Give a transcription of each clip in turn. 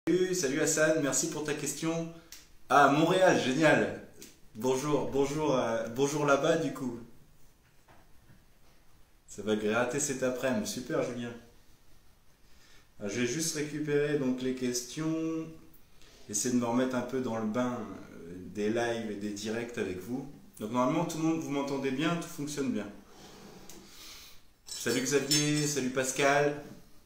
Salut Hassan, merci pour ta question. Ah, Montréal, génial. Bonjour là-bas du coup. Ça va gratter cet après-midi. Super Julien. Ah, je vais juste récupérer donc les questions, essayer de me remettre un peu dans le bain des lives et des directs avec vous. Donc normalement tout le monde, vous m'entendez bien, tout fonctionne bien. Salut Xavier, salut Pascal.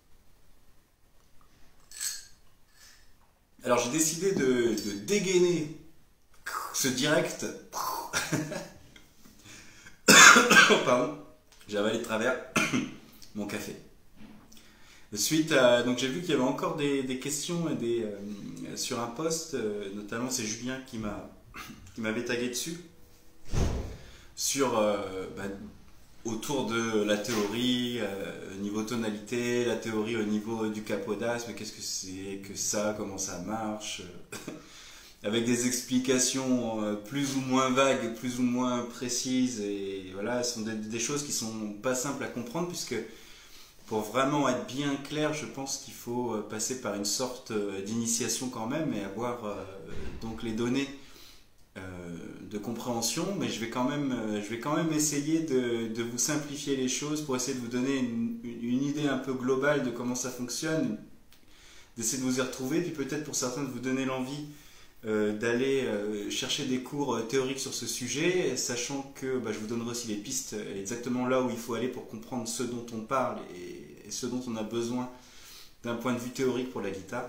Alors j'ai décidé de dégainer ce direct. Pardon, j'ai avalé de travers mon café. Donc j'ai vu qu'il y avait encore des questions et sur un post, notamment c'est Julien qui m'avait tagué dessus, sur autour de la théorie au niveau tonalité, la théorie au niveau du capodasme, qu'est-ce que c'est que ça, comment ça marche, avec des explications plus ou moins vagues, plus ou moins précises, et voilà, ce sont des choses qui sont pas simples à comprendre, puisque pour vraiment être bien clair, je pense qu'il faut passer par une sorte d'initiation quand même, et avoir donc les données de compréhension, mais je vais quand même essayer de vous simplifier les choses pour essayer de vous donner une idée un peu globale de comment ça fonctionne, d'essayer de vous y retrouver, puis peut-être pour certains de vous donner l'envie d'aller chercher des cours théoriques sur ce sujet, sachant que je vous donnerai aussi les pistes exactement là où il faut aller pour comprendre ce dont on parle et ce dont on a besoin d'un point de vue théorique pour la guitare.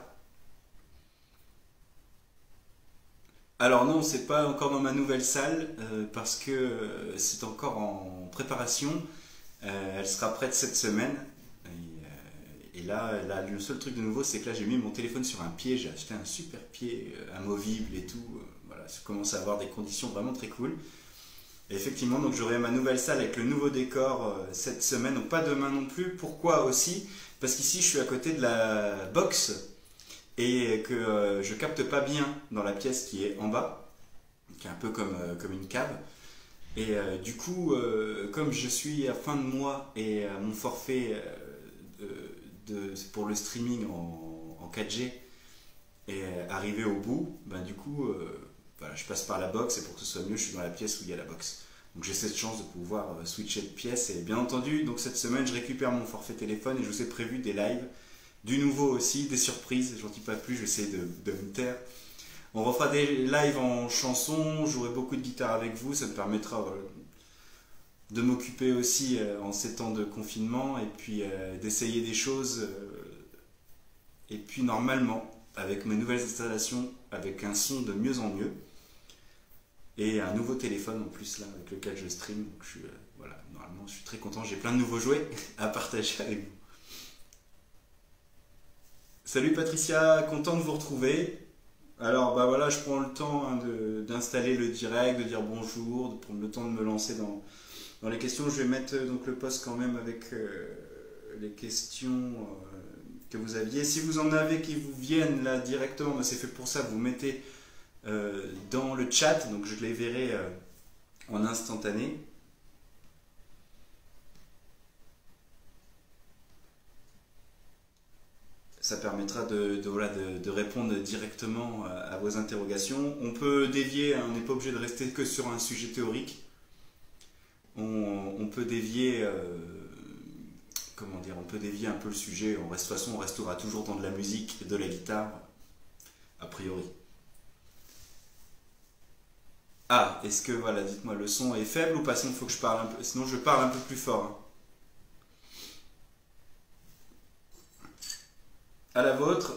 Alors non, c'est pas encore dans ma nouvelle salle parce que c'est encore en préparation. Elle sera prête cette semaine. Et là, le seul truc de nouveau, c'est que là, j'ai mis mon téléphone sur un pied. J'ai acheté un super pied amovible et tout. Voilà, je commence à avoir des conditions vraiment très cool. Et effectivement, donc j'aurai ma nouvelle salle avec le nouveau décor cette semaine. Donc pas demain non plus. Pourquoi aussi? Parce qu'ici, je suis à côté de la box et que je capte pas bien dans la pièce qui est en bas, qui est un peu comme une cave. Et du coup, comme je suis à fin de mois et mon forfait pour le streaming en 4G est arrivé au bout, du coup, voilà, je passe par la box et pour que ce soit mieux, je suis dans la pièce où il y a la box. Donc j'ai cette chance de pouvoir switcher de pièce et bien entendu, donc cette semaine, je récupère mon forfait téléphone et je vous ai prévu des lives. Du nouveau aussi, des surprises, j'en dis pas plus, je vais essayer de me taire. On refera des lives en chansons, j'aurai beaucoup de guitare avec vous, ça me permettra de m'occuper aussi en ces temps de confinement et puis d'essayer des choses. Et puis normalement, avec mes nouvelles installations, avec un son de mieux en mieux et un nouveau téléphone en plus là avec lequel je stream, donc voilà, normalement je suis très content, j'ai plein de nouveaux jouets à partager avec vous. Salut Patricia, content de vous retrouver. Alors voilà, je prends le temps d'installer le direct, de dire bonjour, de prendre le temps de me lancer dans les questions. Je vais mettre donc le post quand même avec les questions que vous aviez. Si vous en avez qui vous viennent là directement, c'est fait pour ça, vous mettez dans le chat, donc je les verrai en instantané. Ça permettra de répondre directement à vos interrogations. On peut dévier, on n'est pas obligé de rester que sur un sujet théorique. On peut dévier, comment dire, on peut dévier un peu le sujet. De toute façon, on restera toujours dans de la musique et de la guitare, a priori. Ah, est-ce que, voilà, dites-moi, le son est faible ou pas? Sinon, il faut que je parle un peu, sinon je parle un peu plus fort, hein. À la vôtre.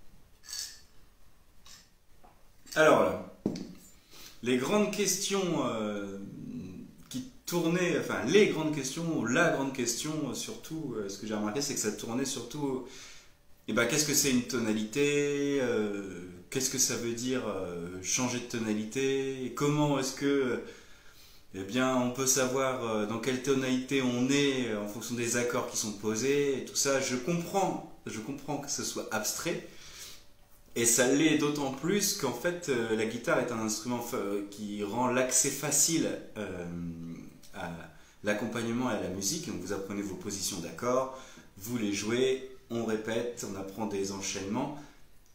Alors là, les grandes questions qui tournaient, enfin les grandes questions, la grande question surtout, ce que j'ai remarqué, c'est que ça tournait surtout, qu'est-ce que c'est une tonalité, qu'est-ce que ça veut dire changer de tonalité, et comment est-ce que, on peut savoir dans quelle tonalité on est en fonction des accords qui sont posés, et tout ça, je comprends que ce soit abstrait, et ça l'est d'autant plus qu'en fait la guitare est un instrument qui rend l'accès facile à l'accompagnement et à la musique. Donc vous apprenez vos positions d'accords, vous les jouez, on répète, on apprend des enchaînements,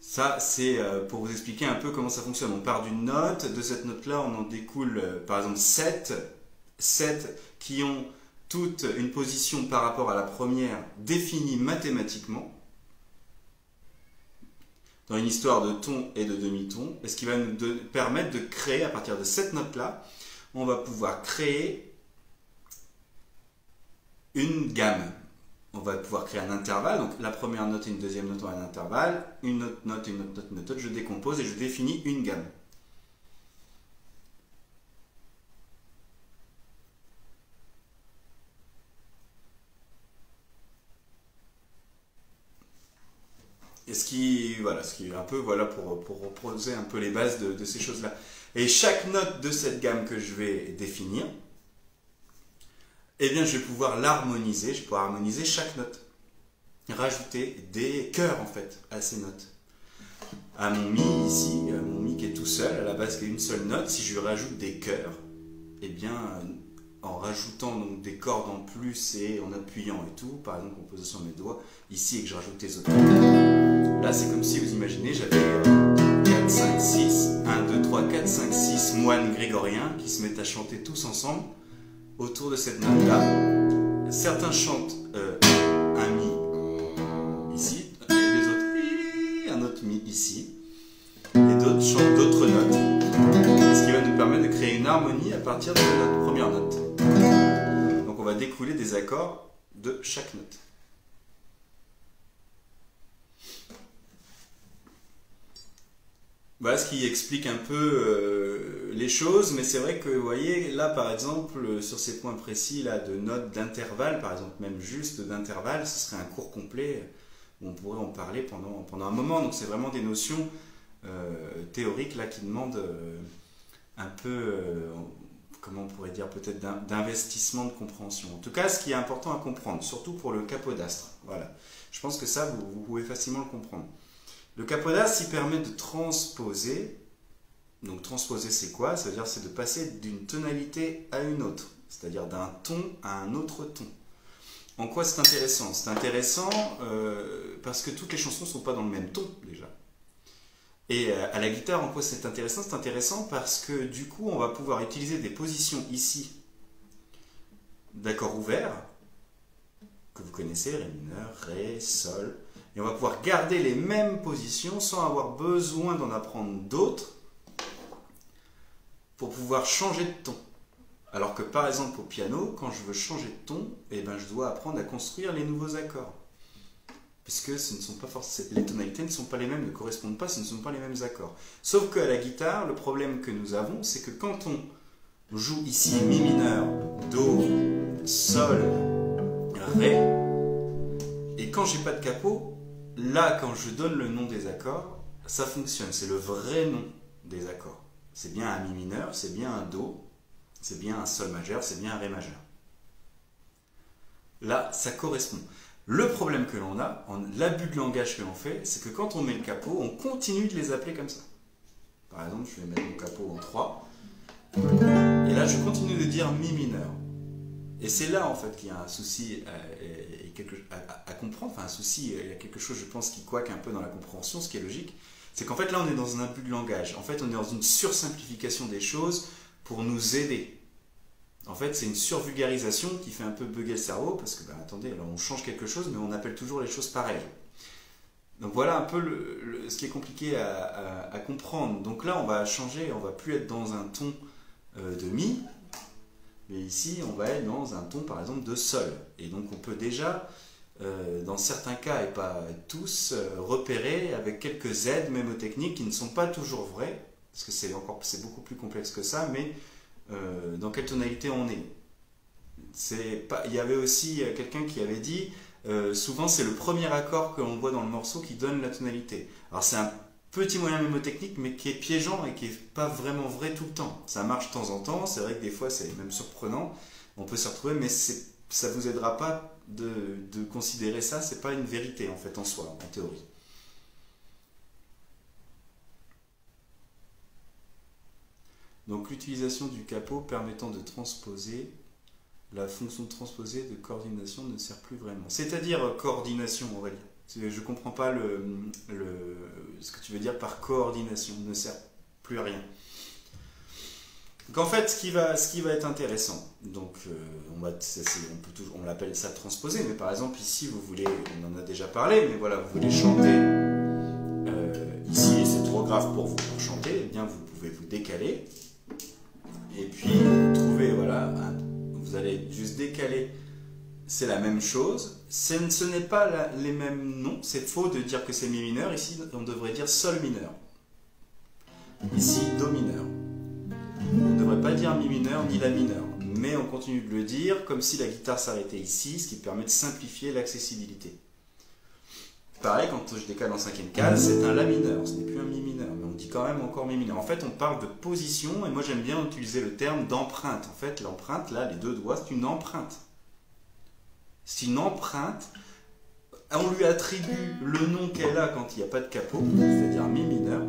Ça, c'est pour vous expliquer un peu comment ça fonctionne. On part d'une note, de cette note-là, on en découle par exemple 7 qui ont toute une position par rapport à la première définie mathématiquement, dans une histoire de ton et de demi-ton, et ce qui va nous permettre de créer, à partir de cette note-là, on va pouvoir créer une gamme. On va pouvoir créer un intervalle, donc la première note et une deuxième note ont un intervalle, une autre note et une autre note, une autre note, je décompose et je définis une gamme. Et ce qui est un peu pour reposer un peu les bases de ces choses-là. Et chaque note de cette gamme que je vais définir, eh bien je vais pouvoir l'harmoniser, je vais pouvoir harmoniser chaque note. Rajouter des chœurs en fait à ces notes. À mon mi ici, mon mi qui est tout seul, à la base qui est une seule note, si je lui rajoute des chœurs, eh bien en rajoutant donc des cordes en plus et en appuyant et tout, par exemple en posant sur mes doigts ici et que je rajoute les autres notes, là c'est comme si vous imaginez j'avais 4, 5, 6, 1, 2, 3, 4, 5, 6 moines grégoriens qui se mettent à chanter tous ensemble autour de cette note là. Certains chantent un mi ici, et les autres un autre mi ici, et d'autres chantent d'autres notes, ce qui va nous permettre de créer une harmonie à partir de notre première note. Donc on va découler des accords de chaque note. Voilà ce qui explique un peu les choses, mais c'est vrai que vous voyez là par exemple sur ces points précis là de notes d'intervalle, par exemple même juste d'intervalle, ce serait un cours complet où on pourrait en parler pendant un moment. Donc c'est vraiment des notions théoriques là qui demandent un peu, comment on pourrait dire, peut-être d'investissement de compréhension. En tout cas, ce qui est important à comprendre, surtout pour le capodastre. Voilà. Je pense que ça, vous pouvez facilement le comprendre. Le capodastre, il permet de transposer. Donc transposer, c'est quoi? Ça veut dire c'est de passer d'une tonalité à une autre, c'est-à-dire d'un ton à un autre ton. En quoi c'est intéressant? C'est intéressant parce que toutes les chansons ne sont pas dans le même ton déjà. Et à la guitare, en quoi c'est intéressant? C'est intéressant parce que du coup, on va pouvoir utiliser des positions ici d'accords ouverts, que vous connaissez, Ré mineur, Ré, Sol, et on va pouvoir garder les mêmes positions sans avoir besoin d'en apprendre d'autres pour pouvoir changer de ton. Alors que par exemple au piano, quand je veux changer de ton, eh ben, je dois apprendre à construire les nouveaux accords. Puisque ce ne sont pas forcément, les tonalités ne sont pas les mêmes, ne correspondent pas, ce ne sont pas les mêmes accords. Sauf qu'à la guitare, le problème que nous avons, c'est que quand on joue ici Mi mineur, Do, Sol, Ré, et quand j'ai pas de capot, là quand je donne le nom des accords, ça fonctionne, c'est le vrai nom des accords. C'est bien un Mi mineur, c'est bien un Do, c'est bien un Sol majeur, c'est bien un Ré majeur. Là, ça correspond. Le problème que l'on a, l'abus de langage que l'on fait, c'est que quand on met le capot, on continue de les appeler comme ça. Par exemple, je vais mettre mon capot en 3. Et là, je continue de dire Mi mineur. Et c'est là, en fait, qu'il y a un souci à comprendre. Enfin, un souci, il y a quelque chose, je pense, qui couaque un peu dans la compréhension, ce qui est logique. C'est qu'en fait, là, on est dans un abus de langage. En fait, on est dans une sursimplification des choses pour nous aider. En fait, c'est une survulgarisation qui fait un peu bugger le cerveau, parce que, ben, attendez, alors on change quelque chose, mais on appelle toujours les choses pareilles. Donc voilà un peu ce qui est compliqué à comprendre. Donc là, on va changer, on va plus être dans un ton de Mi, mais ici, on va être dans un ton, par exemple, de Sol. Et donc, on peut déjà, dans certains cas, et pas tous, repérer avec quelques aides mémotechniques qui ne sont pas toujours vraies, parce que c'est beaucoup plus complexe que ça, mais dans quelle tonalité on est. Il y avait aussi quelqu'un qui avait dit souvent c'est le premier accord que l'on voit dans le morceau qui donne la tonalité. Alors c'est un petit moyen mémotechnique mais qui est piégeant et qui n'est pas vraiment vrai tout le temps. Ça marche de temps en temps, c'est vrai que des fois c'est même surprenant, on peut se retrouver, mais ça ne vous aidera pas de considérer ça, c'est pas une vérité en fait en soi, en théorie. Donc l'utilisation du capot permettant de transposer, la fonction de transposer de coordination ne sert plus vraiment. C'est-à-dire coordination, on va dire. Je ne comprends pas ce que tu veux dire par coordination, ne sert plus à rien. Donc en fait, ce qui va être intéressant, donc on l'appelle ça transposer, mais par exemple ici vous voulez, on en a déjà parlé, mais voilà, vous voulez chanter ici et c'est trop grave pour vous pour chanter, eh bien vous pouvez vous décaler et puis trouver, voilà, vous allez juste décaler, c'est la même chose, ce n'est pas les mêmes noms, c'est faux de dire que c'est mi mineur, ici on devrait dire sol mineur, ici do mineur. On ne devrait pas dire mi mineur ni la mineur, mais on continue de le dire comme si la guitare s'arrêtait ici, ce qui permet de simplifier l'accessibilité. Pareil, quand je décale en cinquième case, c'est un la mineur, ce n'est plus un mi mineur, mais on dit quand même encore mi mineur. En fait, on parle de position, et moi j'aime bien utiliser le terme d'empreinte. En fait, l'empreinte, là, les deux doigts, c'est une empreinte. C'est une empreinte, on lui attribue le nom qu'elle a quand il n'y a pas de capot, c'est-à-dire mi mineur.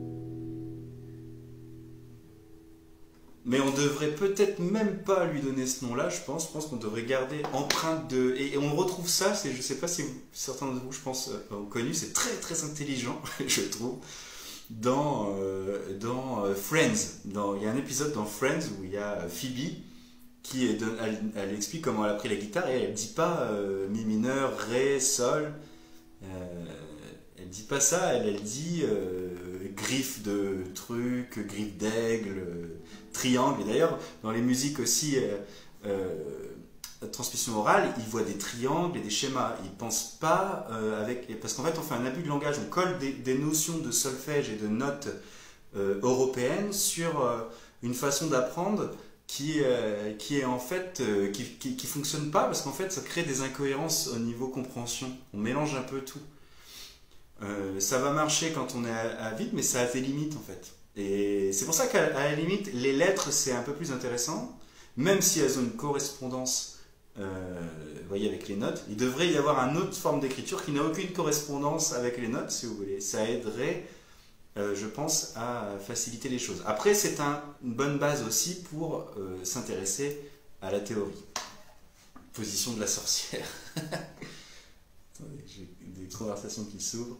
Mais on devrait peut-être même pas lui donner ce nom-là, je pense. Je pense qu'on devrait garder empreinte de... Et on retrouve ça, je ne sais pas si certains de vous, je pense, ont connu, c'est très très intelligent, je trouve, dans Friends. Il y a un épisode dans Friends où il y a Phoebe, elle explique comment elle a pris la guitare et elle ne dit pas mi mineur, ré, sol. Elle dit pas ça, elle dit griffe de truc, griffe d'aigle, triangle. Et d'ailleurs, dans les musiques aussi, transmission orale, ils voient des triangles et des schémas. Ils pensent pas parce qu'en fait, on fait un abus de langage. On colle des notions de solfège et de notes européennes sur une façon d'apprendre qui est en fait qui fonctionne pas parce qu'en fait, ça crée des incohérences au niveau compréhension. On mélange un peu tout. Ça va marcher quand on est à vide, mais ça a des limites en fait. Et c'est pour ça qu'à la limite, les lettres c'est un peu plus intéressant, même si elles ont une correspondance, vous voyez, avec les notes. Il devrait y avoir une autre forme d'écriture qui n'a aucune correspondance avec les notes, si vous voulez. Ça aiderait, je pense, à faciliter les choses. Après, c'est une bonne base aussi pour s'intéresser à la théorie. Position de la sorcière. Attendez, j'ai des conversations qui s'ouvrent.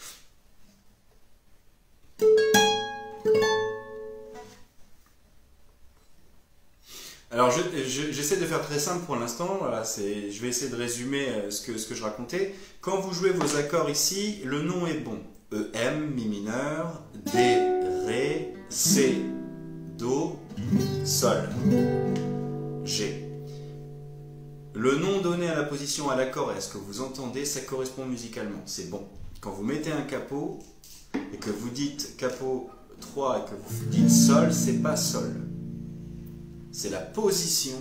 Alors j'essaie de faire très simple pour l'instant, voilà, je vais essayer de résumer ce que je racontais. Quand vous jouez vos accords ici, le nom est bon. EM, Mi mineur, D, Ré, C, Do, Sol, G. Le nom donné à la position à l'accord et à ce que vous entendez, ça correspond musicalement, c'est bon. Quand vous mettez un capot et que vous dites capot 3 et que vous dites Sol, c'est pas Sol. C'est la position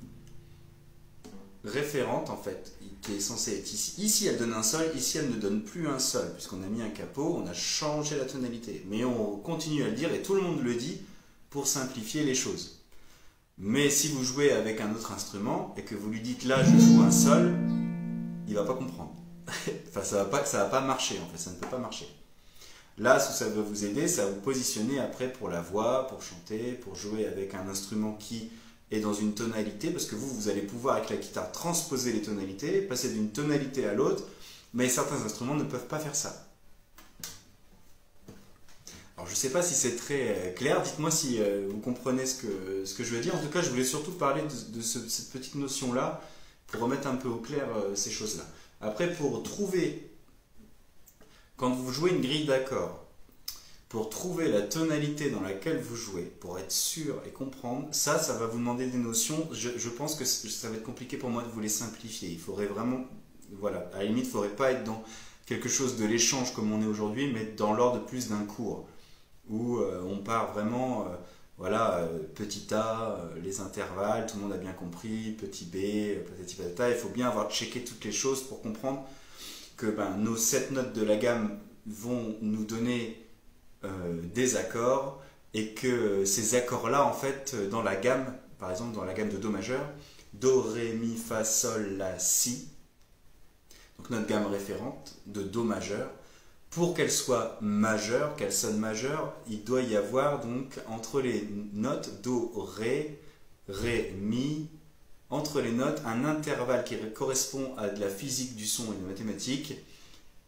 référente en fait qui est censée être ici. Ici elle donne un sol, ici elle ne donne plus un sol puisqu'on a mis un capot, on a changé la tonalité. Mais on continue à le dire et tout le monde le dit pour simplifier les choses. Mais si vous jouez avec un autre instrument et que vous lui dites là je joue un sol, il va pas comprendre. Enfin ça va pas marcher en fait, ça ne peut pas marcher. Là, ça va vous aider, ça va vous positionner après pour la voix, pour chanter, pour jouer avec un instrument qui est dans une tonalité, parce que vous allez pouvoir avec la guitare transposer les tonalités, passer d'une tonalité à l'autre, mais certains instruments ne peuvent pas faire ça. Alors je ne sais pas si c'est très clair, dites-moi si vous comprenez ce que je veux dire. En tout cas, je voulais surtout parler de cette petite notion-là, pour remettre un peu au clair ces choses-là. Après, pour trouver... Quand vous jouez une grille d'accords, pour trouver la tonalité dans laquelle vous jouez, pour être sûr et comprendre, ça va vous demander des notions. Je pense que ça va être compliqué pour moi de vous les simplifier. Il faudrait vraiment, voilà, à la limite, il ne faudrait pas être dans quelque chose de l'échange comme on est aujourd'hui, mais dans l'ordre plus d'un cours, où on part vraiment, voilà, petit a, les intervalles, tout le monde a bien compris, petit b, patati patata. Il faut bien avoir checké toutes les choses pour comprendre que nos 7 notes de la gamme vont nous donner des accords et que ces accords-là, en fait, dans la gamme, par exemple dans la gamme de Do majeur, Do, Ré, Mi, Fa, Sol, La, Si, donc notre gamme référente de Do majeur, pour qu'elle soit majeure, qu'elle sonne majeure, il doit y avoir donc entre les notes Do, Ré, Ré, Mi, entre les notes, un intervalle qui correspond à de la physique du son et des mathématiques,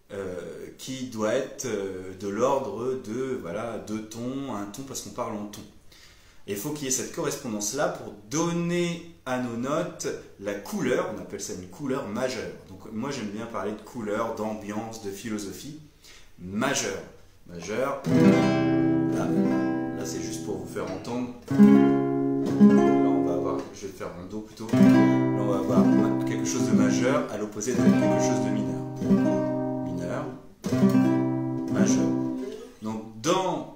qui doit être de l'ordre de, voilà, 2 tons, 1 ton, parce qu'on parle en ton. Et il faut qu'il y ait cette correspondance-là pour donner à nos notes la couleur, on appelle ça une couleur majeure. Donc moi j'aime bien parler de couleur, d'ambiance, de philosophie. Majeure. Majeure. Là c'est juste pour vous faire entendre. Là on va avoir, je vais le faire en do plutôt. Là on va avoir quelque chose de majeur à l'opposé de quelque chose de mineur. Mineur. Majeur. Donc dans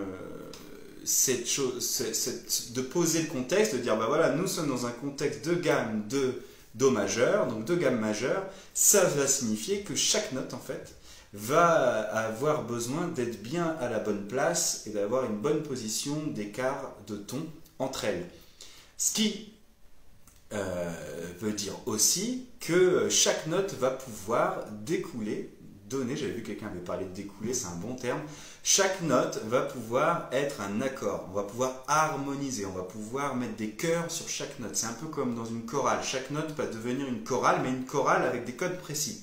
cette chose, de poser le contexte, de dire bah voilà, nous sommes dans un contexte de gamme de do majeur, donc de gamme majeure, ça va signifier que chaque note en fait va avoir besoin d'être bien à la bonne place et d'avoir une bonne position d'écart de ton entre elles. Ce qui veut dire aussi que chaque note va pouvoir découler, donner, j'avais vu quelqu'un avait parlé de découler, c'est un bon terme, chaque note va pouvoir être un accord, on va pouvoir harmoniser, on va pouvoir mettre des chœurs sur chaque note, c'est un peu comme dans une chorale, chaque note va devenir une chorale, mais une chorale avec des codes précis.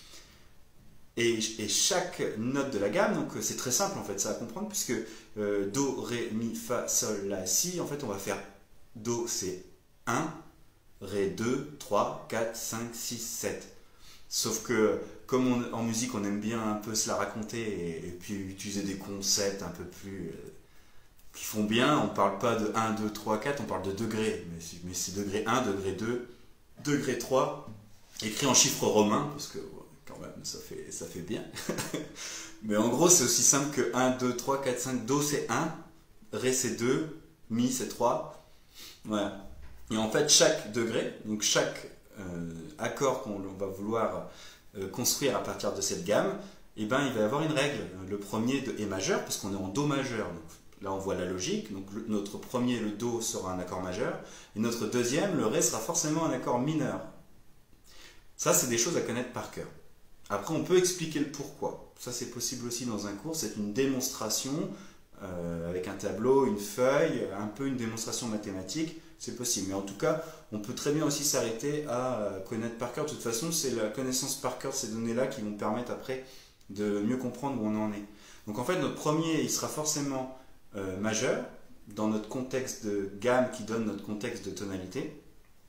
Et chaque note de la gamme, donc c'est très simple en fait, ça à comprendre, puisque Do, Ré, Mi, Fa, Sol, La, Si, en fait on va faire Do c'est 1, Ré 2, 3, 4, 5, 6, 7. Sauf que comme en musique on aime bien un peu se la raconter et puis utiliser des concepts un peu plus qui font bien, on parle pas de 1, 2, 3, 4, on parle de degrés, mais c'est degré 1, degré 2, degré 3, écrit en chiffres romains, parce que quand même ça fait bien. Mais en gros c'est aussi simple que 1, 2, 3, 4, 5, Do c'est 1, Ré c'est 2, Mi c'est 3, voilà. Et en fait chaque degré, donc chaque accord qu'on va vouloir construire à partir de cette gamme, eh ben, il va y avoir une règle. Le premier est majeur, parce qu'on est en Do majeur. Donc, là, on voit la logique. Donc, notre premier, le Do, sera un accord majeur. Et notre deuxième, le Ré, sera forcément un accord mineur. Ça, c'est des choses à connaître par cœur. Après, on peut expliquer le pourquoi. Ça, c'est possible aussi dans un cours. C'est une démonstration avec un tableau, une feuille, un peu une démonstration mathématique. C'est possible. Mais en tout cas, on peut très bien aussi s'arrêter à connaître par cœur. De toute façon, c'est la connaissance par cœur de ces données-là qui vont permettre après de mieux comprendre où on en est. Donc en fait, notre premier, il sera forcément majeur, dans notre contexte de gamme qui donne notre contexte de tonalité.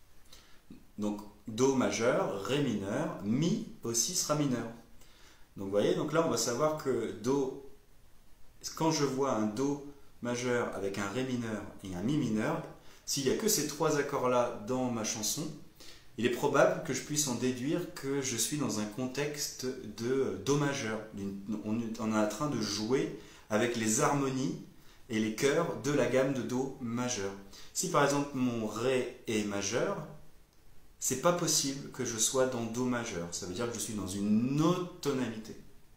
Donc Do majeur, Ré mineur, Mi aussi sera mineur. Donc vous voyez, donc là on va savoir que Do, quand je vois un Do majeur avec un Ré mineur et un Mi mineur, s'il n'y a que ces 3 accords-là dans ma chanson, il est probable que je puisse en déduire que je suis dans un contexte de Do majeur. On est en train de jouer avec les harmonies et les chœurs de la gamme de Do majeur. Si par exemple mon Ré est majeur, c'est pas possible que je sois dans Do majeur. Ça veut dire que je suis dans une autre tonalité.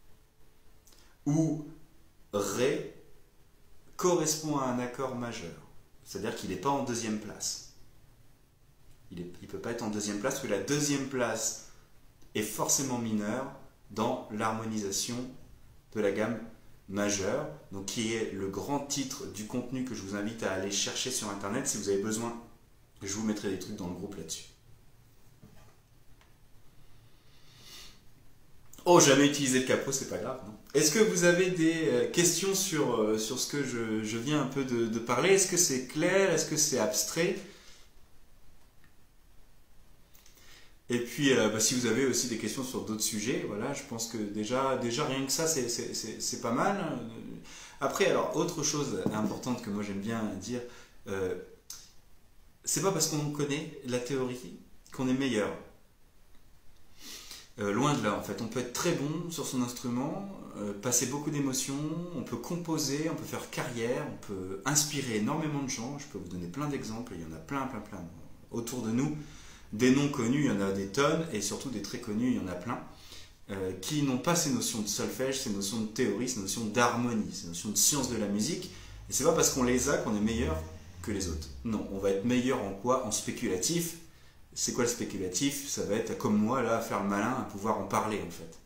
Où Ré correspond à un accord majeur. C'est-à-dire qu'il n'est pas en deuxième place. Il ne peut pas être en deuxième place, parce que la deuxième place est forcément mineure dans l'harmonisation de la gamme majeure, donc qui est le grand titre du contenu que je vous invite à aller chercher sur Internet. Si vous avez besoin, je vous mettrai des trucs dans le groupe là-dessus. Oh, jamais utilisé le capot, c'est pas grave, non? Est-ce que vous avez des questions sur ce que je viens un peu de parler? Est-ce que c'est clair? Est-ce que c'est abstrait? Et puis, si vous avez aussi des questions sur d'autres sujets, voilà, je pense que déjà rien que ça, c'est pas mal. Après, alors, autre chose importante que moi j'aime bien dire, c'est pas parce qu'on connaît la théorie qu'on est meilleur. Loin de là, en fait. On peut être très bon sur son instrument, passer beaucoup d'émotions, on peut composer, on peut faire carrière, on peut inspirer énormément de gens. Je peux vous donner plein d'exemples, il y en a plein autour de nous. Des non connus, il y en a des tonnes, et surtout des très connus, il y en a plein, qui n'ont pas ces notions de solfège, ces notions de théorie, ces notions d'harmonie, ces notions de science de la musique. Et c'est pas parce qu'on les a qu'on est meilleur que les autres. Non, on va être meilleur en quoi? En spéculatif. C'est quoi le spéculatif? Ça va être comme moi là, à faire le malin, à pouvoir en parler en fait.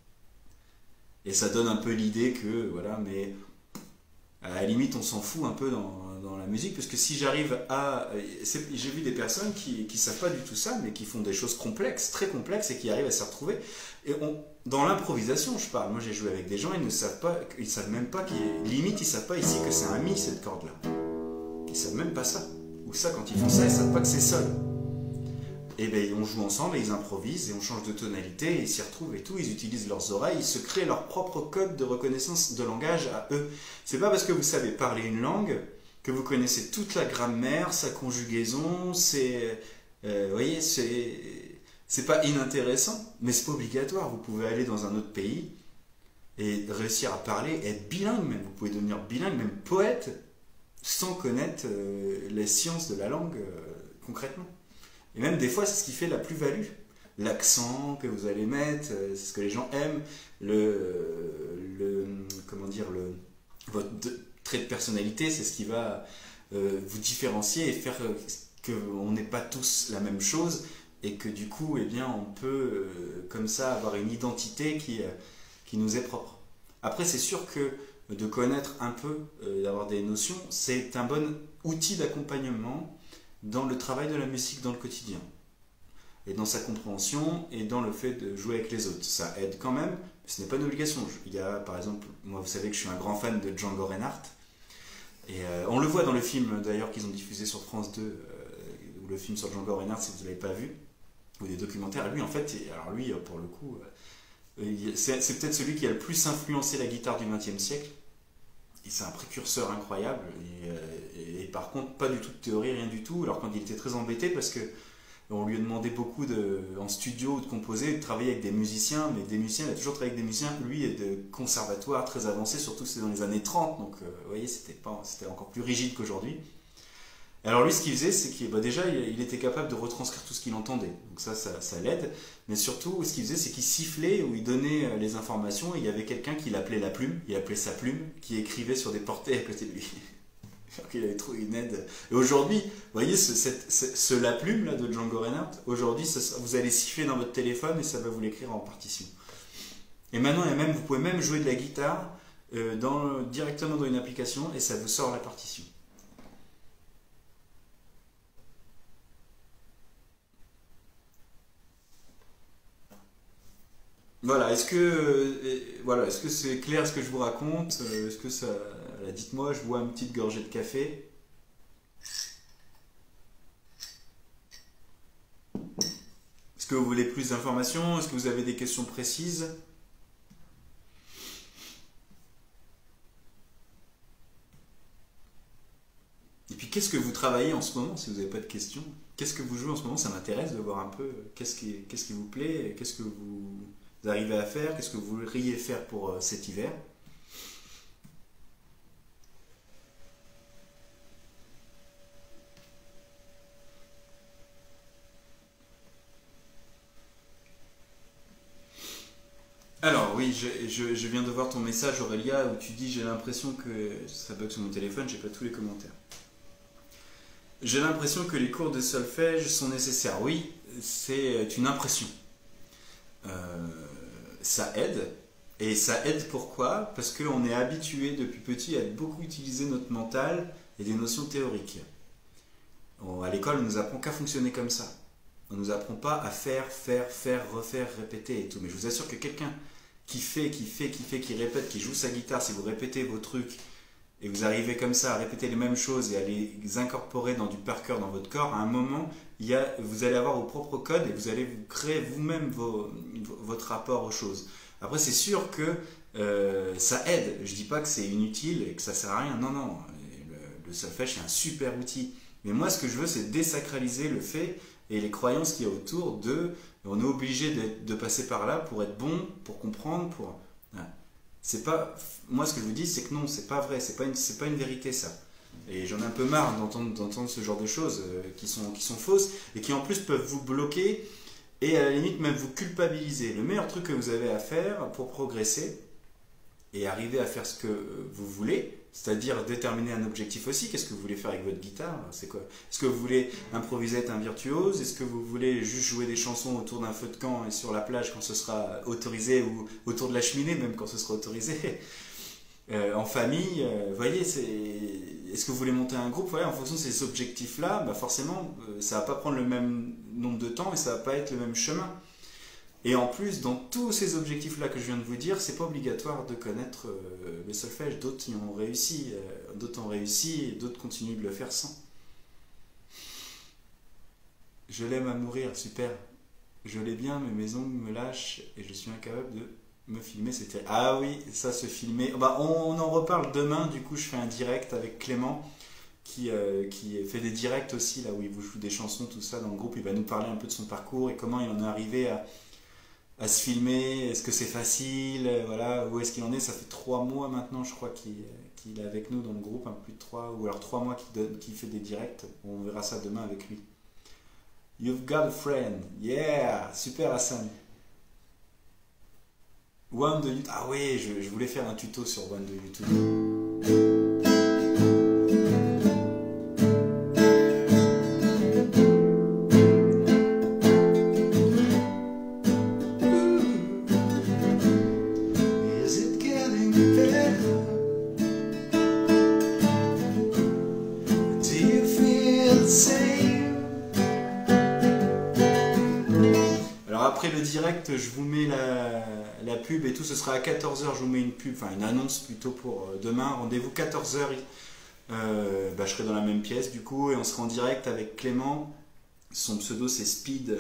Et ça donne un peu l'idée que, voilà, mais à la limite on s'en fout un peu dans dans la musique, parce que si j'arrive à... J'ai vu des personnes qui ne savent pas du tout ça, mais qui font des choses complexes, très complexes, et qui arrivent à s'y retrouver. Et dans l'improvisation, je parle. Moi, j'ai joué avec des gens, ils ne savent pas, ils savent même pas, limite, ils savent pas ici que c'est un mi, cette corde-là. Ils savent même pas ça. Ou ça, quand ils font ça, ils savent pas que c'est sol. Et bien, on joue ensemble et ils improvisent et on change de tonalité et ils s'y retrouvent et tout. Ils utilisent leurs oreilles, ils se créent leur propre code de reconnaissance de langage à eux. C'est pas parce que vous savez parler une langue que vous connaissez toute la grammaire, sa conjugaison. Vous voyez, c'est pas inintéressant, mais c'est pas obligatoire. Vous pouvez aller dans un autre pays et réussir à parler, être bilingue même. Vous pouvez devenir bilingue, même poète, sans connaître les sciences de la langue concrètement. Et même des fois, c'est ce qui fait la plus-value. L'accent que vous allez mettre, c'est ce que les gens aiment, votre trait de personnalité, c'est ce qui va vous différencier et faire qu'on n'est pas tous la même chose et que du coup, eh bien, on peut comme ça avoir une identité qui nous est propre. Après, c'est sûr que de connaître un peu, d'avoir des notions, c'est un bon outil d'accompagnement dans le travail de la musique dans le quotidien, et dans sa compréhension, et dans le fait de jouer avec les autres. Ça aide quand même, mais ce n'est pas une obligation. Il y a, par exemple, moi vous savez que je suis un grand fan de Django Reinhardt, et on le voit dans le film d'ailleurs qu'ils ont diffusé sur France 2, ou le film sur Django Reinhardt si vous ne l'avez pas vu, ou des documentaires. Lui en fait, alors lui pour le coup, c'est peut-être celui qui a le plus influencé la guitare du XXe siècle. Et c'est un précurseur incroyable, et par contre pas du tout de théorie, rien du tout. Alors quand il était très embêté parce que on lui a demandé beaucoup en studio de composer, de travailler avec des musiciens, mais des musiciens, il a toujours travaillé avec des musiciens, lui est de conservatoire très avancé, surtout c'est dans les années 30, donc vous voyez c'était encore plus rigide qu'aujourd'hui. Alors lui, ce qu'il faisait, c'est qu'il déjà, il était capable de retranscrire tout ce qu'il entendait. Donc ça l'aide. Mais surtout, ce qu'il faisait, c'est qu'il sifflait ou il donnait les informations. Et il y avait quelqu'un qui l'appelait la plume, il appelait sa plume, qui écrivait sur des portées à côté de lui. Alors qu'il avait trouvé une aide. Et aujourd'hui, vous voyez, la plume là, de Django Reinhardt, aujourd'hui, vous allez siffler dans votre téléphone et ça va vous l'écrire en partition. Et maintenant, vous pouvez même jouer de la guitare directement dans une application et ça vous sort la partition. Voilà, est-ce que c'est clair ce que je vous raconte? Est-ce que ça... Là, dites-moi, je bois une petite gorgée de café. Est-ce que vous voulez plus d'informations? Est-ce que vous avez des questions précises? Et puis, qu'est-ce que vous travaillez en ce moment, si vous n'avez pas de questions? Qu'est-ce que vous jouez en ce moment? Ça m'intéresse de voir un peu qu'est-ce qui vous plaît, qu'est-ce que vous arrivez à faire, qu'est-ce que vous voudriez faire pour cet hiver. Alors oui, je viens de voir ton message Aurélia où tu dis j'ai l'impression que ça bug sur mon téléphone, j'ai pas tous les commentaires. J'ai l'impression que les cours de solfège sont nécessaires. Oui, c'est une impression. Euh, Ça aide. Et ça aide pourquoi? Parce qu'on est habitué depuis petit à beaucoup utiliser notre mental et des notions théoriques. À l'école, on ne nous apprend qu'à fonctionner comme ça. On ne nous apprend pas à faire, refaire, répéter et tout. Mais je vous assure que quelqu'un qui répète, qui joue sa guitare, si vous répétez vos trucs et vous arrivez comme ça à répéter les mêmes choses et à les incorporer dans du par cœur dans votre corps, à un moment, vous allez avoir vos propres codes et vous allez vous créer vous-même votre rapport aux choses. Après, c'est sûr que ça aide. Je dis pas que c'est inutile et que ça sert à rien. Non, non. Le solfège, c'est un super outil. Mais moi, ce que je veux, c'est désacraliser le fait et les croyances qu'il y a autour on est obligé de passer par là pour être bon, pour comprendre, pour... Ouais. C'est pas... Moi, ce que je vous dis, c'est que non, c'est pas vrai. C'est pas une vérité, ça. Et j'en ai un peu marre d'entendre ce genre de choses qui sont fausses et qui en plus peuvent vous bloquer et à la limite même vous culpabiliser. Le meilleur truc que vous avez à faire pour progresser et arriver à faire ce que vous voulez, c'est-à-dire déterminer un objectif aussi, qu'est-ce que vous voulez faire avec votre guitare, c'est quoi? Est-ce que vous voulez improviser, être un virtuose? Est-ce que vous voulez juste jouer des chansons autour d'un feu de camp et sur la plage quand ce sera autorisé, ou autour de la cheminée même quand ce sera autorisé? En famille, vous voyez, est-ce que vous voulez monter un groupe? Voilà, en fonction de ces objectifs-là, bah forcément, ça va pas prendre le même nombre de temps et ça va pas être le même chemin. Et en plus, dans tous ces objectifs-là que je viens de vous dire, c'est pas obligatoire de connaître le solfège. D'autres y ont réussi, d'autres ont réussi et d'autres continuent de le faire sans. Je l'aime à mourir, super. Je l'ai bien, mais mes ongles me lâchent et je suis incapable de me filmer. C'était ah oui, ça se filmer. Bah, on en reparle demain. Du coup, je fais un direct avec Clément qui fait des directs aussi là où il vous joue des chansons, tout ça dans le groupe. Il va nous parler un peu de son parcours et comment il en est arrivé à se filmer. Est-ce que c'est facile? Voilà, où est-ce qu'il en est? Ça fait 3 mois maintenant, je crois, qu'il est avec nous dans le groupe, un peu plus de 3, ou alors 3 mois qu'il fait des directs. On verra ça demain avec lui. You've got a friend. Yeah, super Hassan. One de YouTube. Ah oui, je voulais faire un tuto sur One de YouTube. Le direct, je vous mets la pub et tout, ce sera à 14 h, je vous mets une pub, enfin une annonce plutôt pour demain, rendez-vous 14 h, je serai dans la même pièce du coup et on sera en direct avec Clément, son pseudo c'est Speed,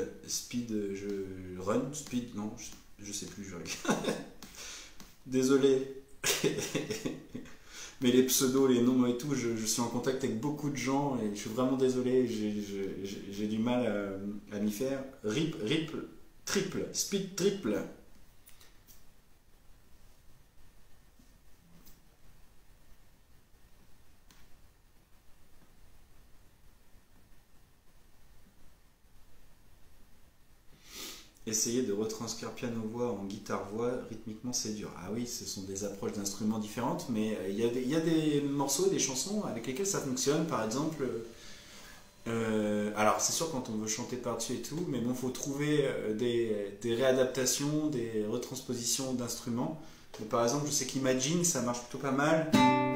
non, je sais plus, je regarde. Désolé, mais les pseudos, les noms et tout, je suis en contact avec beaucoup de gens et je suis vraiment désolé, j'ai du mal à m'y faire. Triple, speed triple. Essayer de retranscrire piano-voix en guitare-voix, rythmiquement c'est dur. Ah oui, ce sont des approches d'instruments différentes, mais il y a des morceaux, des chansons avec lesquels ça fonctionne. Par exemple, alors c'est sûr quand on veut chanter par-dessus et tout, mais bon, faut trouver des réadaptations, des retranspositions d'instruments. Par exemple, je sais qu'Imagine, ça marche plutôt pas mal.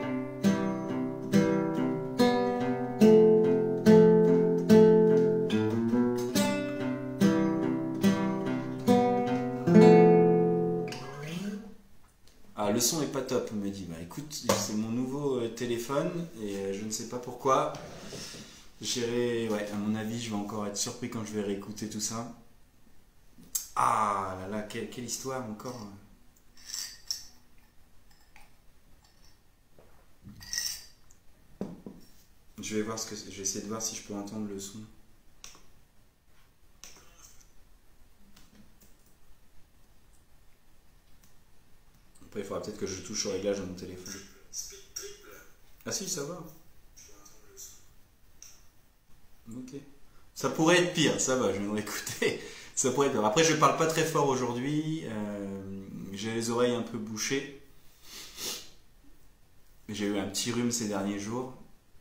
Ah, le son est pas top, on m'a dit. Bah écoute, c'est mon nouveau téléphone et je ne sais pas pourquoi. Ouais, à mon avis, je vais encore être surpris quand je vais réécouter tout ça. Ah là là, quelle histoire encore. Je vais essayer de voir si je peux entendre le son. Après, il faudra peut-être que je touche au réglage de mon téléphone. Ah si, ça va. Ok. Ça pourrait être pire, ça va, je viens de l'écouter. Ça pourrait être pire. Après, je parle pas très fort aujourd'hui. J'ai les oreilles un peu bouchées. J'ai eu un petit rhume ces derniers jours.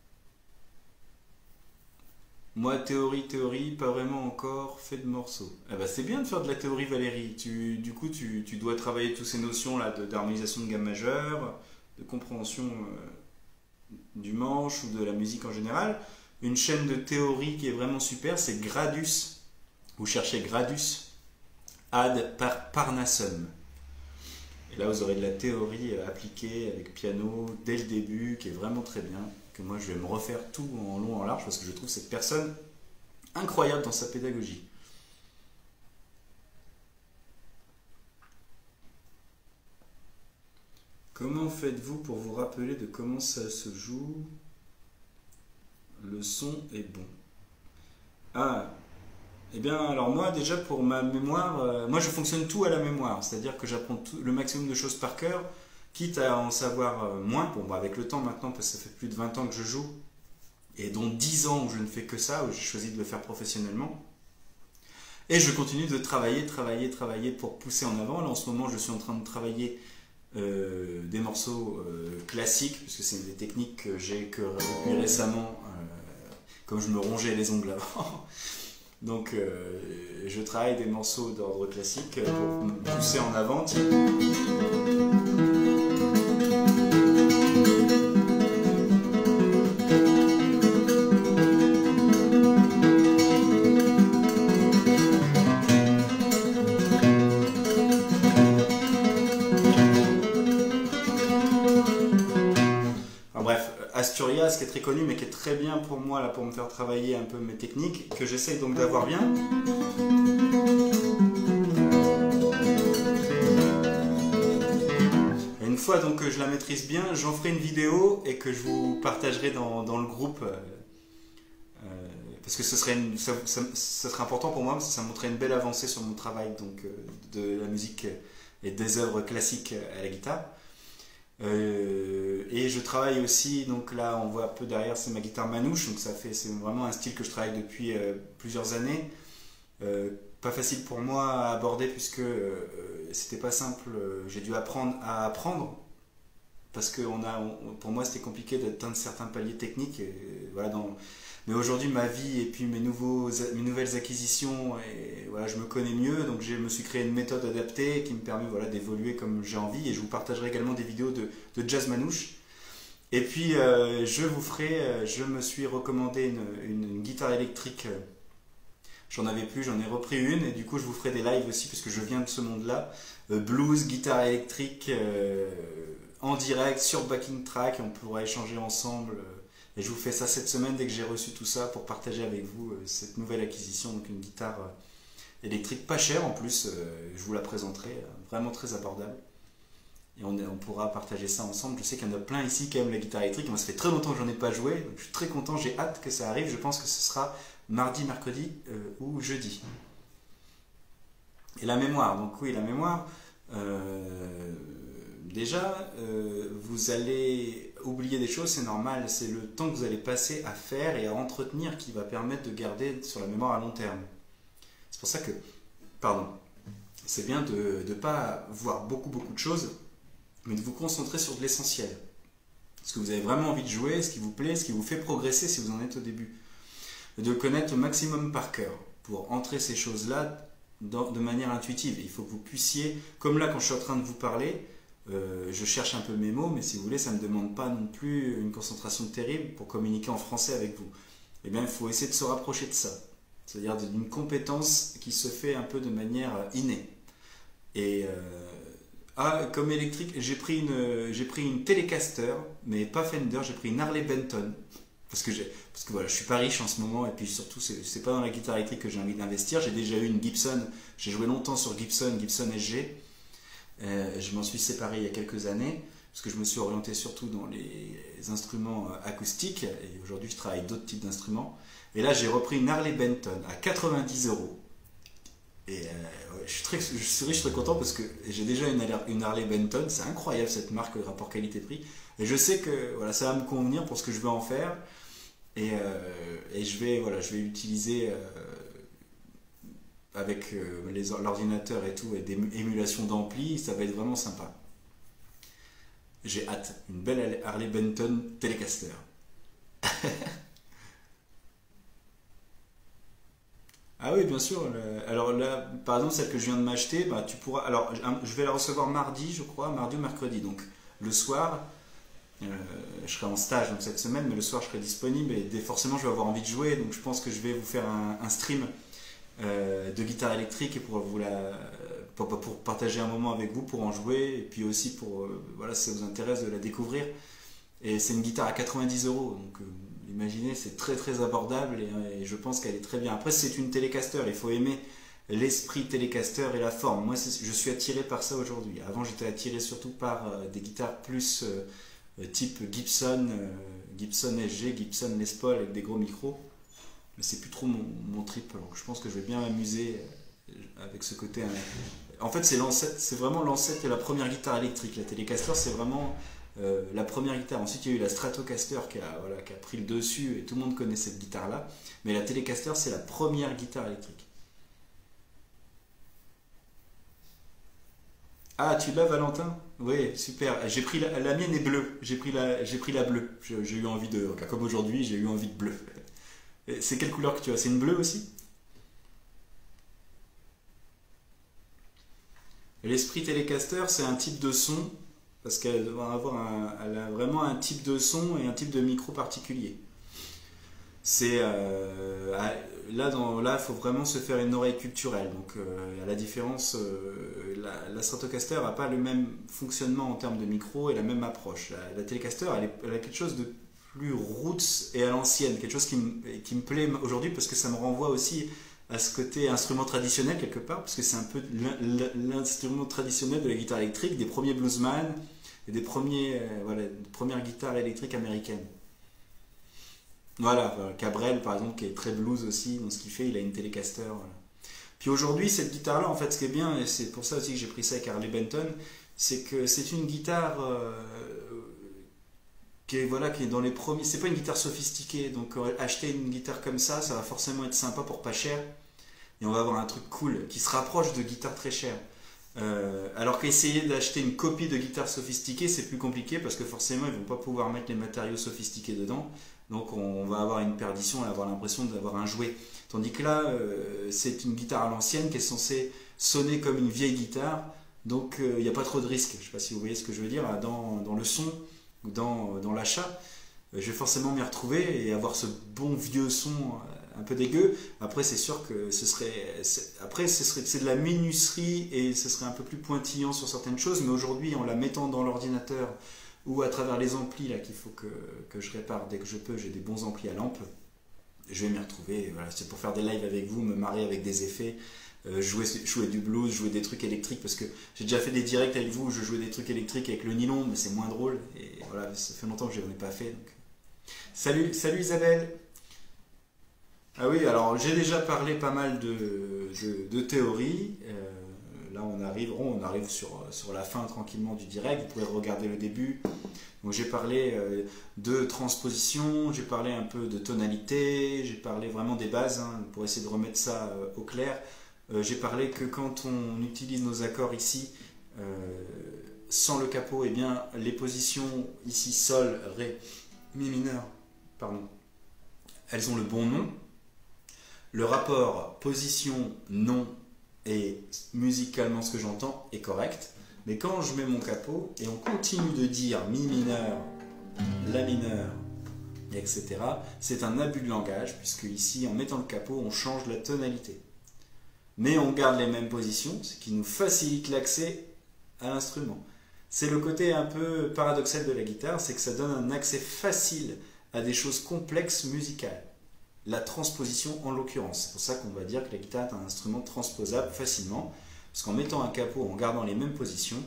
Moi, théorie, pas vraiment encore fait de morceaux. Ah bah, c'est bien de faire de la théorie, Valérie. Du coup, tu dois travailler toutes ces notions-là d'harmonisation de gamme majeure, de compréhension du manche ou de la musique en général. Une chaîne de théorie qui est vraiment super, c'est Gradus. Vous cherchez Gradus ad Parnassum. Et là, vous aurez de la théorie appliquée avec piano dès le début, qui est vraiment très bien. Que moi, je vais me refaire tout en long, en large, parce que je trouve cette personne incroyable dans sa pédagogie. Comment faites-vous pour vous rappeler de comment ça se joue? Le son est bon. Ah, eh bien, alors moi, déjà pour ma mémoire, moi je fonctionne tout à la mémoire, c'est-à-dire que j'apprends le maximum de choses par cœur, quitte à en savoir moins. Bon, bah, avec le temps maintenant, parce que ça fait plus de 20 ans que je joue, et dont 10 ans où je ne fais que ça, où j'ai choisi de le faire professionnellement. Et je continue de travailler pour pousser en avant. Là, en ce moment, je suis en train de travailler des morceaux classiques, puisque c'est des techniques que j'ai que depuis récemment, comme je me rongeais les ongles avant. Donc je travaille des morceaux d'ordre classique pour me pousser en avant. bref, Asturias qui est très connu mais qui est très bien pour moi là pour me faire travailler un peu mes techniques, que j'essaye donc d'avoir bien. Et une fois donc que je la maîtrise bien, j'en ferai une vidéo et que je vous partagerai dans le groupe. Parce que ça serait important pour moi, parce que ça montrerait une belle avancée sur mon travail donc, de la musique et des œuvres classiques à la guitare. Et je travaille aussi, donc là on voit un peu derrière, c'est ma guitare manouche, donc c'est vraiment un style que je travaille depuis plusieurs années. Pas facile pour moi à aborder puisque c'était pas simple, j'ai dû apprendre à apprendre. Parce que pour moi c'était compliqué d'atteindre certains paliers techniques. Et voilà, mais aujourd'hui ma vie et puis mes nouvelles acquisitions, et voilà, je me connais mieux, donc je me suis créé une méthode adaptée qui me permet voilà, d'évoluer comme j'ai envie, et je vous partagerai également des vidéos de jazz manouche. Et puis je me suis recommandé une guitare électrique, j'en avais plus, j'en ai repris une, et du coup je vous ferai des lives aussi parce que je viens de ce monde-là, blues, guitare électrique, en direct, sur backing track, on pourra échanger ensemble. Et je vous fais ça cette semaine dès que j'ai reçu tout ça pour partager avec vous cette nouvelle acquisition, donc une guitare électrique pas chère en plus, je vous la présenterai, vraiment très abordable. Et on pourra partager ça ensemble. Je sais qu'il y en a plein ici qui aiment la guitare électrique, moi ça fait très longtemps que j'en ai pas joué, donc je suis très content, j'ai hâte que ça arrive, je pense que ce sera mardi, mercredi ou jeudi. Et la mémoire, donc oui la mémoire... Déjà, vous allez oublier des choses, c'est normal, c'est le temps que vous allez passer à faire et à entretenir qui va permettre de garder sur la mémoire à long terme. C'est pour ça que, c'est bien de ne pas voir beaucoup de choses, mais de vous concentrer sur de l'essentiel. Ce que vous avez vraiment envie de jouer, ce qui vous plaît, ce qui vous fait progresser si vous en êtes au début. Et de le connaître au maximum par cœur, pour entrer ces choses-là de manière intuitive. Il faut que vous puissiez, comme là quand je suis en train de vous parler, je cherche un peu mes mots, mais si vous voulez, ça ne me demande pas non plus une concentration terrible pour communiquer en français avec vous. Eh bien, il faut essayer de se rapprocher de ça. C'est-à-dire d'une compétence qui se fait un peu de manière innée. Et comme électrique, j'ai pris une Telecaster, mais pas Fender, j'ai pris une Harley Benton. Parce que voilà, je suis pas riche en ce moment, et puis surtout, c'est pas dans la guitare électrique que j'ai envie d'investir. J'ai déjà eu une Gibson, j'ai joué longtemps sur Gibson SG. Je m'en suis séparé il y a quelques années parce que je me suis orienté surtout dans les instruments acoustiques et aujourd'hui je travaille avec d'autres types d'instruments. Et là j'ai repris une Harley Benton à 90 €. Et je suis très content parce que j'ai déjà une Harley Benton, c'est incroyable cette marque, le rapport qualité-prix. Et je sais que voilà, ça va me convenir pour ce que je veux en faire. Et je vais utiliser avec l'ordinateur et tout, et des émulations d'ampli, ça va être vraiment sympa. J'ai hâte, une belle Harley Benton Telecaster. Ah oui, bien sûr. Alors là, par exemple, celle que je viens de m'acheter, bah, tu pourras. Alors, je vais la recevoir mardi, je crois, mardi ou mercredi. Donc, le soir, je serai en stage donc, cette semaine, mais le soir, je serai disponible et forcément, je vais avoir envie de jouer. Donc, je pense que je vais vous faire un stream de guitare électrique et pour partager un moment avec vous, pour en jouer et puis aussi pour voilà, si ça vous intéresse de la découvrir. Et c'est une guitare à 90 €, donc imaginez, c'est très abordable et je pense qu'elle est très bien. Après, c'est une Telecaster, il faut aimer l'esprit Telecaster et la forme. Moi, je suis attiré par ça aujourd'hui. Avant, j'étais attiré surtout par des guitares plus type Gibson SG, Gibson Les Paul avec des gros micros. Mais c'est plus trop mon trip, donc je pense que je vais bien m'amuser avec ce côté. En fait, c'est vraiment l'ancêtre de la première guitare électrique. La Telecaster, c'est vraiment la première guitare. Ensuite, il y a eu la Stratocaster qui a pris le dessus et tout le monde connaît cette guitare-là. Mais la Telecaster, c'est la première guitare électrique. Ah, tu l'as, Valentin? Oui, super. J'ai pris la mienne est bleue. J'ai pris la bleue. J'ai eu envie de, comme aujourd'hui, j'ai eu envie de bleu. C'est quelle couleur que tu as? C'est une bleue aussi? L'Esprit Telecaster, c'est un type de son, parce elle a vraiment un type de son et un type de micro particulier. Là, il faut vraiment se faire une oreille culturelle. Donc, à la différence, la Stratocaster n'a pas le même fonctionnement en termes de micro et la même approche. La Telecaster, elle a quelque chose de plus roots et à l'ancienne, quelque chose qui me plaît aujourd'hui parce que ça me renvoie aussi à ce côté instrument traditionnel quelque part, parce que c'est un peu l'instrument traditionnel de la guitare électrique, des premiers bluesman et des premières guitares électriques américaines. Voilà, Cabrel par exemple, qui est très blues aussi dans ce qu'il fait, il a une Telecaster. Voilà. Puis aujourd'hui, cette guitare-là, en fait, ce qui est bien, et c'est pour ça aussi que j'ai pris ça avec Harley Benton, c'est que c'est une guitare qui est dans les premiers. C'est pas une guitare sophistiquée, donc acheter une guitare comme ça va forcément être sympa pour pas cher, et on va avoir un truc cool qui se rapproche de guitares très chères. Alors qu'essayer d'acheter une copie de guitare sophistiquée, c'est plus compliqué parce que forcément ils vont pas pouvoir mettre les matériaux sophistiqués dedans, donc on va avoir une perdition et avoir l'impression d'avoir un jouet. Tandis que là, c'est une guitare à l'ancienne qui est censée sonner comme une vieille guitare, donc il n'y a pas trop de risques. Je sais pas si vous voyez ce que je veux dire, dans le son ou dans l'achat. Je vais forcément m'y retrouver et avoir ce bon vieux son un peu dégueu. Après, c'est sûr que c'est de la minuterie et ce serait un peu plus pointillant sur certaines choses, mais aujourd'hui, en la mettant dans l'ordinateur ou à travers les amplis là qu'il faut que je répare dès que je peux, j'ai des bons amplis à lampe, je vais m'y retrouver. Voilà, c'est pour faire des lives avec vous, me marrer avec des effets, jouer du blues, jouer des trucs électriques, parce que j'ai déjà fait des directs avec vous où je jouais des trucs électriques avec le nylon, mais c'est moins drôle, et voilà, ça fait longtemps que je n'en ai pas fait. Donc. Salut Isabelle. Ah oui, alors j'ai déjà parlé pas mal de théories. Là, on arrive sur la fin tranquillement du direct. Vous pouvez regarder le début. Donc, j'ai parlé de transposition, j'ai parlé un peu de tonalité, j'ai parlé vraiment des bases pour essayer de remettre ça au clair. J'ai parlé que quand on utilise nos accords ici, sans le capot, eh bien, les positions ici, sol, ré, mi mineur, pardon, elles ont le bon nom. Le rapport position-nom et musicalement ce que j'entends est correct. Mais quand je mets mon capot et on continue de dire mi mineur, la mineur, etc., c'est un abus de langage, puisque ici, en mettant le capot, on change la tonalité. Mais on garde les mêmes positions, ce qui nous facilite l'accès à l'instrument. C'est le côté un peu paradoxal de la guitare, c'est que ça donne un accès facile à des choses complexes musicales. La transposition en l'occurrence. C'est pour ça qu'on va dire que la guitare est un instrument transposable facilement, parce qu'en mettant un capot, en gardant les mêmes positions,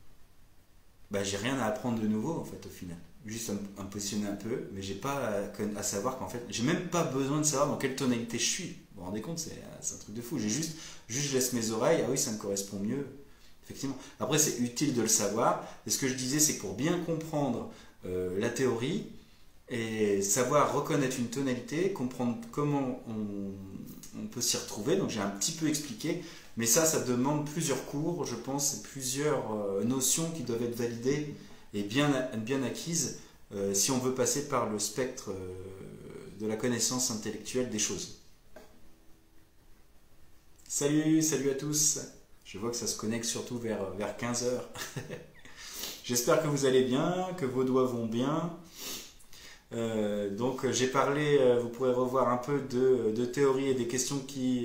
j'ai rien à apprendre de nouveau en fait au final. Juste à me positionner un peu, mais j'ai pas à savoir qu'en fait, j'ai même pas besoin de savoir dans quelle tonalité je suis. Vous vous rendez compte, c'est un truc de fou. J'ai juste je laisse mes oreilles, ah oui, ça me correspond mieux. Effectivement. Après, c'est utile de le savoir. Et ce que je disais, c'est que pour bien comprendre la théorie, et savoir reconnaître une tonalité, comprendre comment on peut s'y retrouver. Donc j'ai un petit peu expliqué, mais ça demande plusieurs cours, je pense, et plusieurs notions qui doivent être validées et bien acquises si on veut passer par le spectre de la connaissance intellectuelle des choses. Salut à tous. Je vois que ça se connecte surtout vers 15 h. J'espère que vous allez bien, que vos doigts vont bien. Donc j'ai parlé, vous pourrez revoir un peu de théories et des questions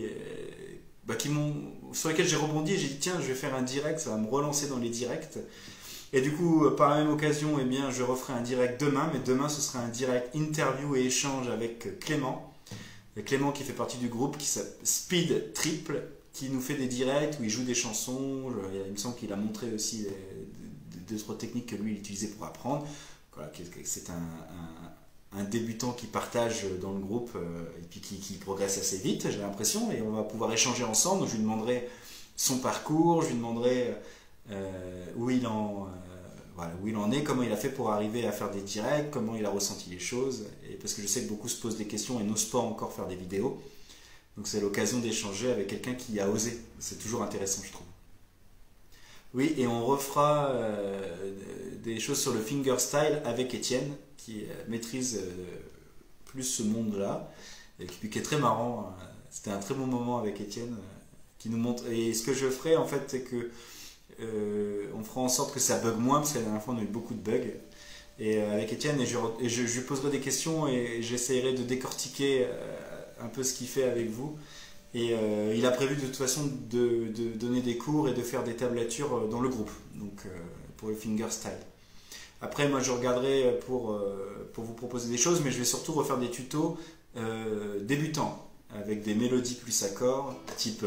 sur lesquelles j'ai rebondi. J'ai dit tiens, je vais faire un direct, ça va me relancer dans les directs. Et du coup, par la même occasion, eh bien, je referai un direct demain, mais demain ce sera un direct interview et échange avec Clément. Clément qui fait partie du groupe qui s'appelle Speed Triple, qui nous fait des directs où il joue des chansons. Il me semble qu'il a montré aussi d'autres techniques que lui il utilisait pour apprendre. Voilà, c'est un débutant qui partage dans le groupe et puis qui progresse assez vite, j'ai l'impression, et on va pouvoir échanger ensemble. Donc, je lui demanderai son parcours, je lui demanderai où il en est, comment il a fait pour arriver à faire des directs, comment il a ressenti les choses, et parce que je sais que beaucoup se posent des questions et n'osent pas encore faire des vidéos. Donc c'est l'occasion d'échanger avec quelqu'un qui a osé. C'est toujours intéressant, je trouve. Oui, et on refera des choses sur le fingerstyle avec Étienne, qui maîtrise plus ce monde-là, et qui est très marrant. C'était un très bon moment avec Étienne, qui nous montre. Et ce que je ferai, en fait, c'est que on fera en sorte que ça bug moins, parce que la dernière fois, on a eu beaucoup de bugs. et avec Étienne, et je lui poserai des questions et j'essaierai de décortiquer un peu ce qu'il fait avec vous. Et il a prévu de toute façon de donner des cours et de faire des tablatures dans le groupe, donc pour le fingerstyle. Après, moi je regarderai pour vous proposer des choses, mais je vais surtout refaire des tutos débutants, avec des mélodies plus accords, type...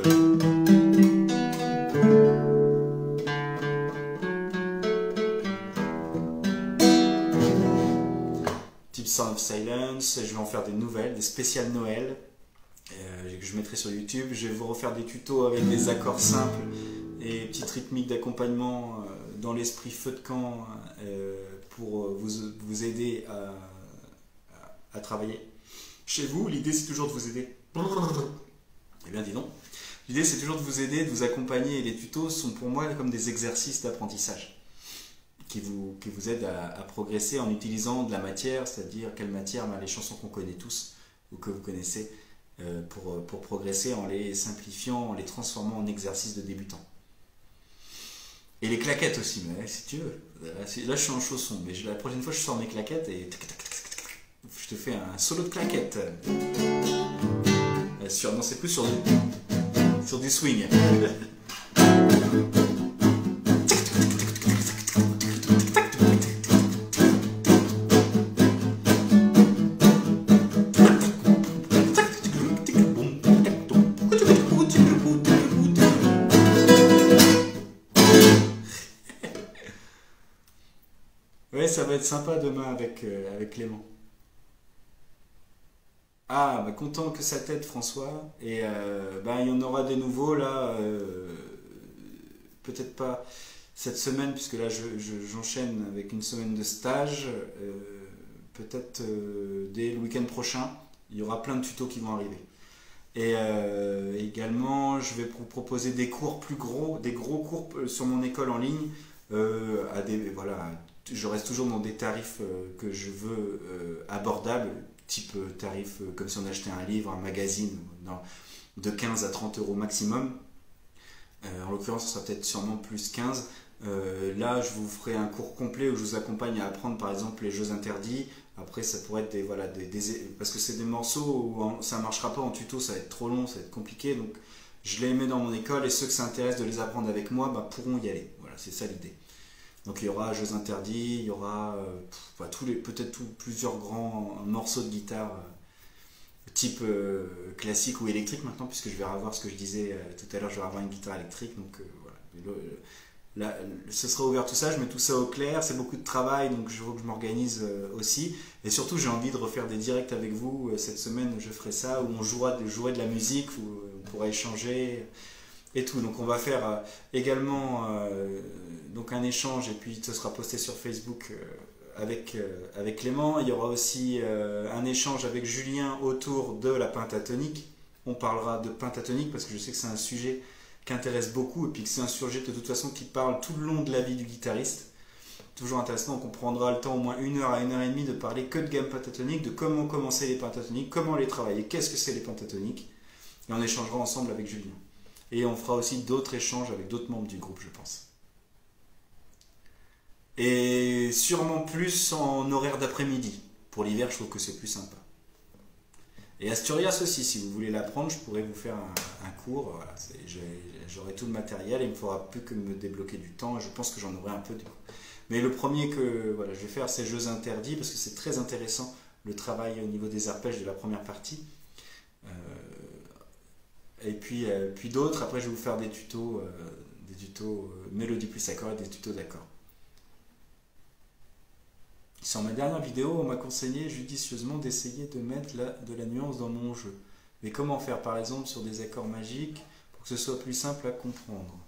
type Sound of Silence. Je vais en faire des nouvelles, des spéciales Noël, que je mettrai sur YouTube. Je vais vous refaire des tutos avec des accords simples et petites rythmiques d'accompagnement dans l'esprit feu de camp pour vous aider à travailler. Chez vous, l'idée c'est toujours de vous aider. Eh bien dis donc. L'idée c'est toujours de vous aider, de vous accompagner, et les tutos sont pour moi comme des exercices d'apprentissage qui vous aident à progresser en utilisant de la matière, c'est-à-dire quelle matière, les chansons qu'on connaît tous ou que vous connaissez, pour progresser en les simplifiant, en les transformant en exercices de débutants. Et les claquettes aussi, mais si tu veux. Là je suis en chausson, mais la prochaine fois je sors mes claquettes et je te fais un solo de claquettes. Non, c'est plus sur du swing. Ouais, ça va être sympa demain avec Clément. Ah, content que ça t'aide François. Et il y en aura des nouveaux là. Peut-être pas cette semaine, puisque là j'enchaîne avec une semaine de stage. Peut-être dès le week-end prochain, il y aura plein de tutos qui vont arriver. Et également, je vais vous proposer des cours plus gros, des gros cours sur mon école en ligne. Je reste toujours dans des tarifs que je veux abordables, type tarif comme si on achetait un livre, un magazine, de 15 à 30 euros maximum. En l'occurrence, ce sera peut-être sûrement plus 15. Là, je vous ferai un cours complet où je vous accompagne à apprendre par exemple les jeux interdits. Après, ça pourrait être parce que c'est des morceaux où ça ne marchera pas en tuto, ça va être trop long, ça va être compliqué. Donc, je les mets dans mon école et ceux que ça intéresse de les apprendre avec moi pourront y aller. Voilà, c'est ça l'idée. Donc il y aura jeux interdits, il y aura plusieurs grands morceaux de guitare type classique ou électrique maintenant, puisque je vais revoir ce que je disais tout à l'heure, je vais avoir une guitare électrique. Donc voilà, ce sera ouvert tout ça, je mets tout ça au clair, c'est beaucoup de travail, donc je veux que je m'organise aussi. Et surtout j'ai envie de refaire des directs avec vous, cette semaine je ferai ça, où on jouera de la musique, où on pourra échanger et tout. Donc on va faire également donc un échange, et puis ce sera posté sur Facebook avec Clément. Il y aura aussi un échange avec Julien autour de la pentatonique. On parlera de pentatonique parce que je sais que c'est un sujet qui intéresse beaucoup, et puis que c'est un sujet de toute façon qui parle tout le long de la vie du guitariste. Toujours intéressant, donc on prendra le temps au moins 1 heure à 1 heure et demie de parler que de gamme pentatonique, de comment commencer les pentatoniques, comment les travailler, qu'est-ce que c'est les pentatoniques, et on échangera ensemble avec Julien. Et on fera aussi d'autres échanges avec d'autres membres du groupe, je pense. Et sûrement plus en horaire d'après-midi. Pour l'hiver, je trouve que c'est plus sympa. Et Asturias aussi, si vous voulez l'apprendre, je pourrais vous faire un cours. Voilà, j'aurai tout le matériel et il ne me faudra plus que me débloquer du temps. Et je pense que j'en aurai un peu du coup. Mais le premier que je vais faire, c'est Jeux interdits, parce que c'est très intéressant le travail au niveau des arpèges de la première partie. Et puis d'autres. Après, je vais vous faire des tutos mélodie plus accord et des tutos d'accord. Sur ma dernière vidéo, on m'a conseillé judicieusement d'essayer de mettre de la nuance dans mon jeu. Mais comment faire par exemple sur des accords magiques pour que ce soit plus simple à comprendre?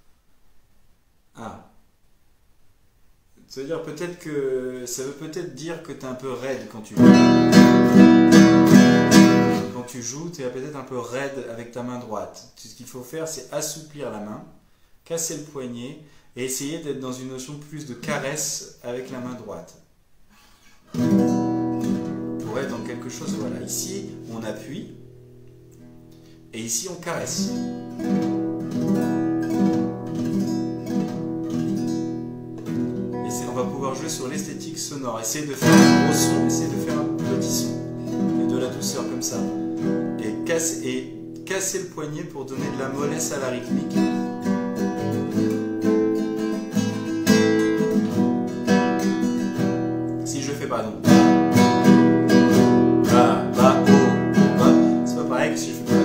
Ah. Ça veut peut-être dire que tu es un peu raide quand tu joues. Quand tu joues, tu es peut-être un peu raide avec ta main droite. Ce qu'il faut faire, c'est assouplir la main, casser le poignet et essayer d'être dans une notion plus de caresse avec la main droite. Pour être dans quelque chose, voilà, ici on appuie et ici on caresse. Et on va pouvoir jouer jouer sur l'esthétique sonore. Essayez de faire un gros son, essayez de faire un petit son. Et de la douceur comme ça. Et casser le poignet pour donner de la mollesse à la rythmique. Si je fais pas non. Ba, ba, oh, ba. C'est pas pareil que si je fais pas.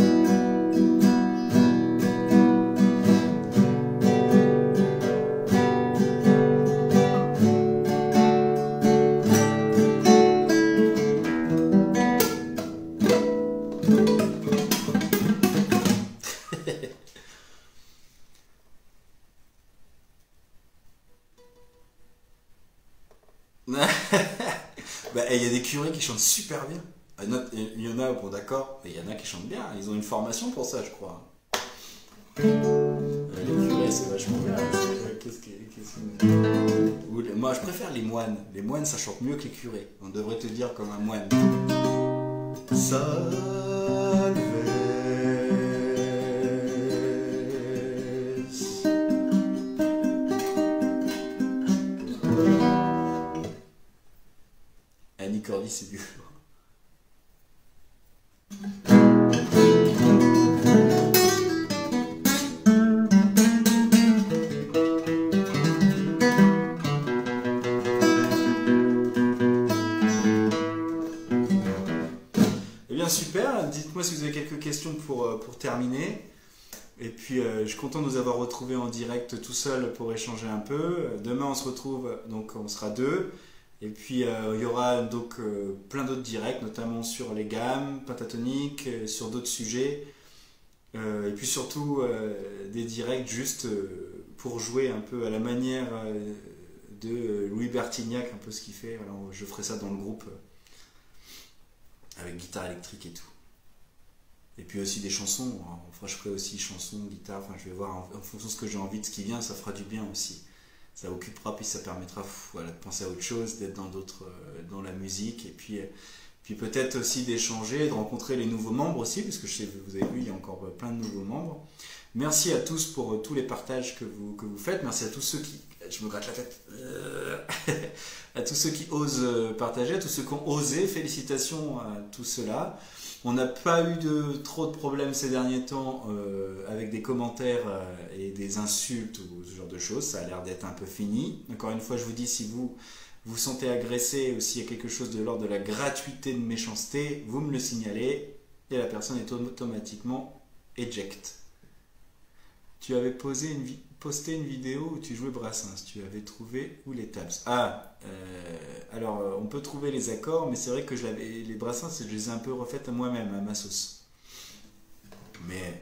Il y a des curés qui chantent super bien. Il y en a, bon d'accord, mais il y en a qui chantent bien. Ils ont une formation pour ça, je crois. Les curés, c'est vachement bien. Moi, je préfère les moines. Les moines, ça chante mieux que les curés. On devrait te dire comme un moine. Salve. Annie Cordy, c'est du... Eh bien super, dites-moi si vous avez quelques questions pour terminer. Et puis je suis content de nous avoir retrouvés en direct tout seul pour échanger un peu. Demain on se retrouve, donc on sera deux. Et puis il y aura donc plein d'autres directs, notamment sur les gammes pentatoniques, sur d'autres sujets. Et puis surtout des directs juste pour jouer un peu à la manière de Louis Bertignac, un peu ce qu'il fait. Alors, je ferai ça dans le groupe avec guitare électrique et tout. Et puis aussi des chansons. Enfin, je ferai aussi chansons, guitare. Enfin, je vais voir en fonction de ce que j'ai envie, de ce qui vient, ça fera du bien aussi. Ça occupera, puis ça permettra voilà, de penser à autre chose, d'être dans la musique, et puis peut-être aussi d'échanger, de rencontrer les nouveaux membres aussi, parce que je sais, vous avez vu, il y a encore plein de nouveaux membres. Merci à tous pour tous les partages que vous faites. Merci à tous ceux qui... Je me gratte la tête. À tous ceux qui osent partager, à tous ceux qui ont osé. Félicitations à tous ceux-là. On n'a pas eu trop de problèmes ces derniers temps avec des commentaires et des insultes ou ce genre de choses. Ça a l'air d'être un peu fini. Encore une fois, je vous dis, si vous vous sentez agressé ou s'il y a quelque chose de l'ordre de la gratuité de méchanceté, vous me le signalez et la personne est automatiquement eject. Tu avais posté une vidéo où tu jouais Brassens. Tu avais trouvé où les tabs? Alors, on peut trouver les accords, mais c'est vrai que les Brassens, je les ai un peu refaites moi-même, à ma sauce. Mais...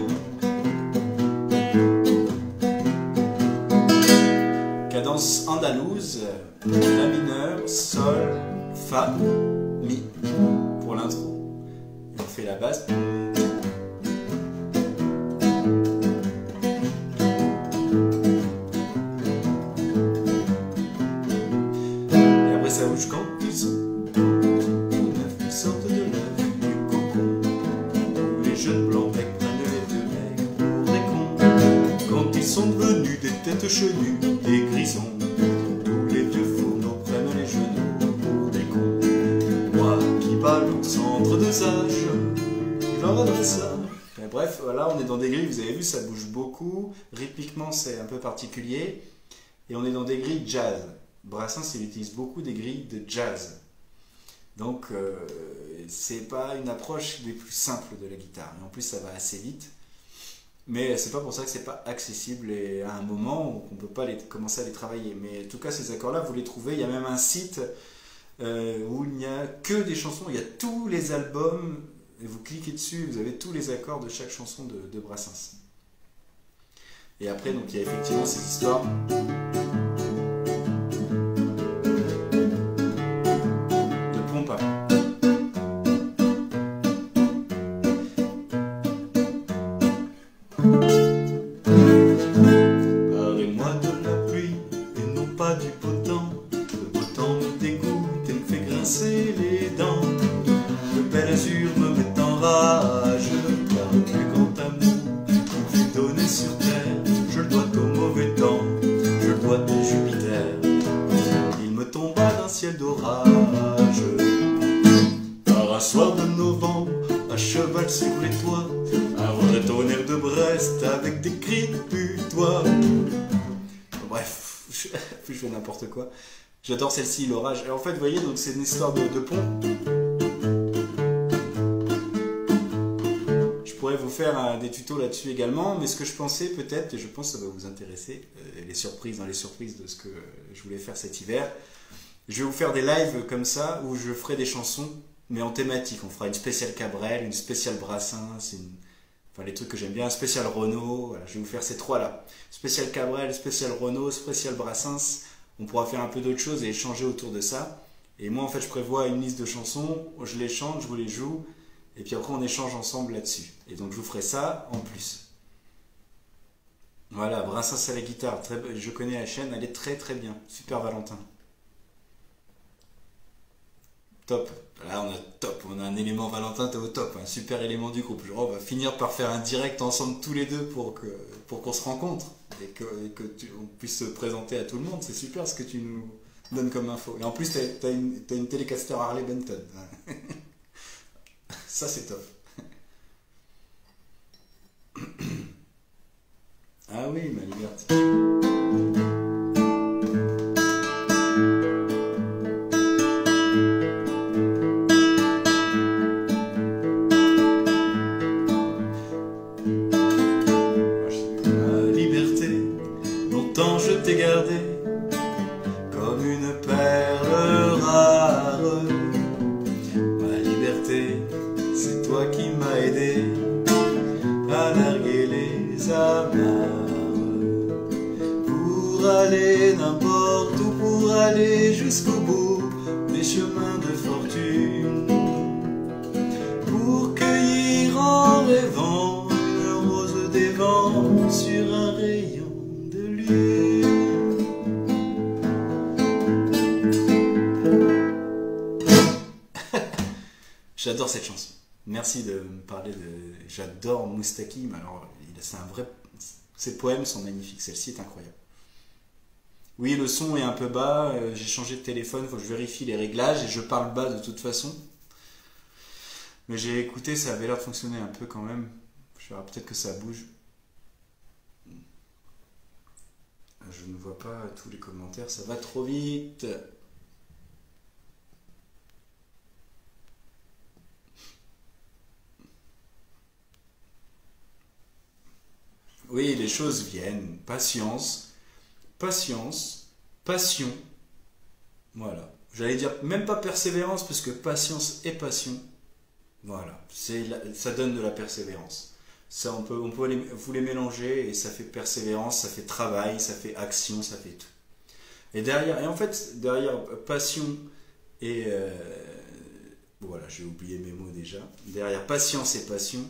Cadence andalouse, La mineur, Sol, Fa, Mi, pour l'intro. Et on fait la basse. Ça bouge quand ils sont ils sortent de l'œuf du cocon. Tous les jeunes blancs mecs prennent les deux mecs pour des cons. Quand ils sont devenus des têtes chenues, des grisons, tous les vieux fourneaux prennent les genoux pour des cons. Moi qui balance entre deux âges, je leur adresse ça. Et bref, voilà, on est dans des grilles, vous avez vu, ça bouge beaucoup. Rythmiquement, c'est un peu particulier. Et on est dans des grilles jazz. Brassens, il utilise beaucoup des grilles de jazz. Donc, c'est pas une approche des plus simples de la guitare. Et en plus, ça va assez vite. Mais c'est pas pour ça que c'est pas accessible et à un moment on peut pas commencer à les travailler. Mais en tout cas, ces accords-là, vous les trouvez. Il y a même un site où il n'y a que des chansons. Il y a tous les albums. Et vous cliquez dessus, vous avez tous les accords de chaque chanson de Brassens. Et après, donc, il y a effectivement ces histoires. Parlez-moi de la pluie et non pas du beau temps. Le beau temps me dégoûte et me fait grincer les dents. Le bel azur me met en rage, car le plus grand amour qu'on fut donné sur terre, je le dois au mauvais temps, je le dois à Jupiter. cheval sur les toits, un vrai tonnerre de Brest avec des cris de putois. Bref, je fais n'importe quoi. J'adore celle-ci, l'orage. Et en fait, vous voyez, donc c'est une histoire de pont. Je pourrais vous faire des tutos là-dessus également, mais ce que je pensais peut-être, et je pense que ça va vous intéresser, les surprises dans les surprises de ce que je voulais faire cet hiver, je vais vous faire des lives comme ça, où je ferai des chansons, mais en thématique. On fera une spéciale Cabrel, une spéciale Brassens, enfin les trucs que j'aime bien, un spécial Renaud, voilà, je vais vous faire ces trois-là. Spécial Cabrel, spécial Renaud, spécial Brassens. On pourra faire un peu d'autres choses et échanger autour de ça. Et moi, en fait, je prévois une liste de chansons, je les chante, je vous les joue, et puis après, on échange ensemble là-dessus. Et donc, je vous ferai ça en plus. Voilà, Brassens à la guitare, je connais la chaîne, elle est très très bien. Super Valentin. Top. Là, on a un élément Valentin, t'es au top, un super élément du groupe. Genre, on va finir par faire un direct ensemble tous les deux pour qu'on se rencontre on puisse se présenter à tout le monde. C'est super ce que tu nous donnes comme info. Et en plus, t'as une Telecaster Harley Benton. Ça, c'est top. Ah oui, ma liberté. Je t'ai gardé comme une perle rare. Ma liberté, c'est toi qui m'as aidé à larguer les amarres. Pour aller n'importe où, pour aller jusqu'au bout des chemins de fortune. Pour cueillir en rêvant une rose des vents sur un rayon. J'adore cette chanson. Merci de me parler de... J'adore Moustaki, mais alors, c'est un vrai... Ses poèmes sont magnifiques, celle-ci est incroyable. Oui, le son est un peu bas, j'ai changé de téléphone, il faut que je vérifie les réglages, et je parle bas de toute façon. Mais j'ai écouté, ça avait l'air de fonctionner un peu quand même. Je verrai peut-être que ça bouge. Je ne vois pas tous les commentaires, ça va trop vite. Oui, les choses viennent. Patience, patience, passion. Voilà. J'allais dire même pas persévérance, parce que patience et passion, voilà, ça donne de la persévérance. Ça, on peut vous les mélanger et ça fait persévérance, ça fait travail, ça fait action, ça fait tout. Et en fait, derrière passion et... voilà, j'ai oublié mes mots déjà. Derrière patience et passion,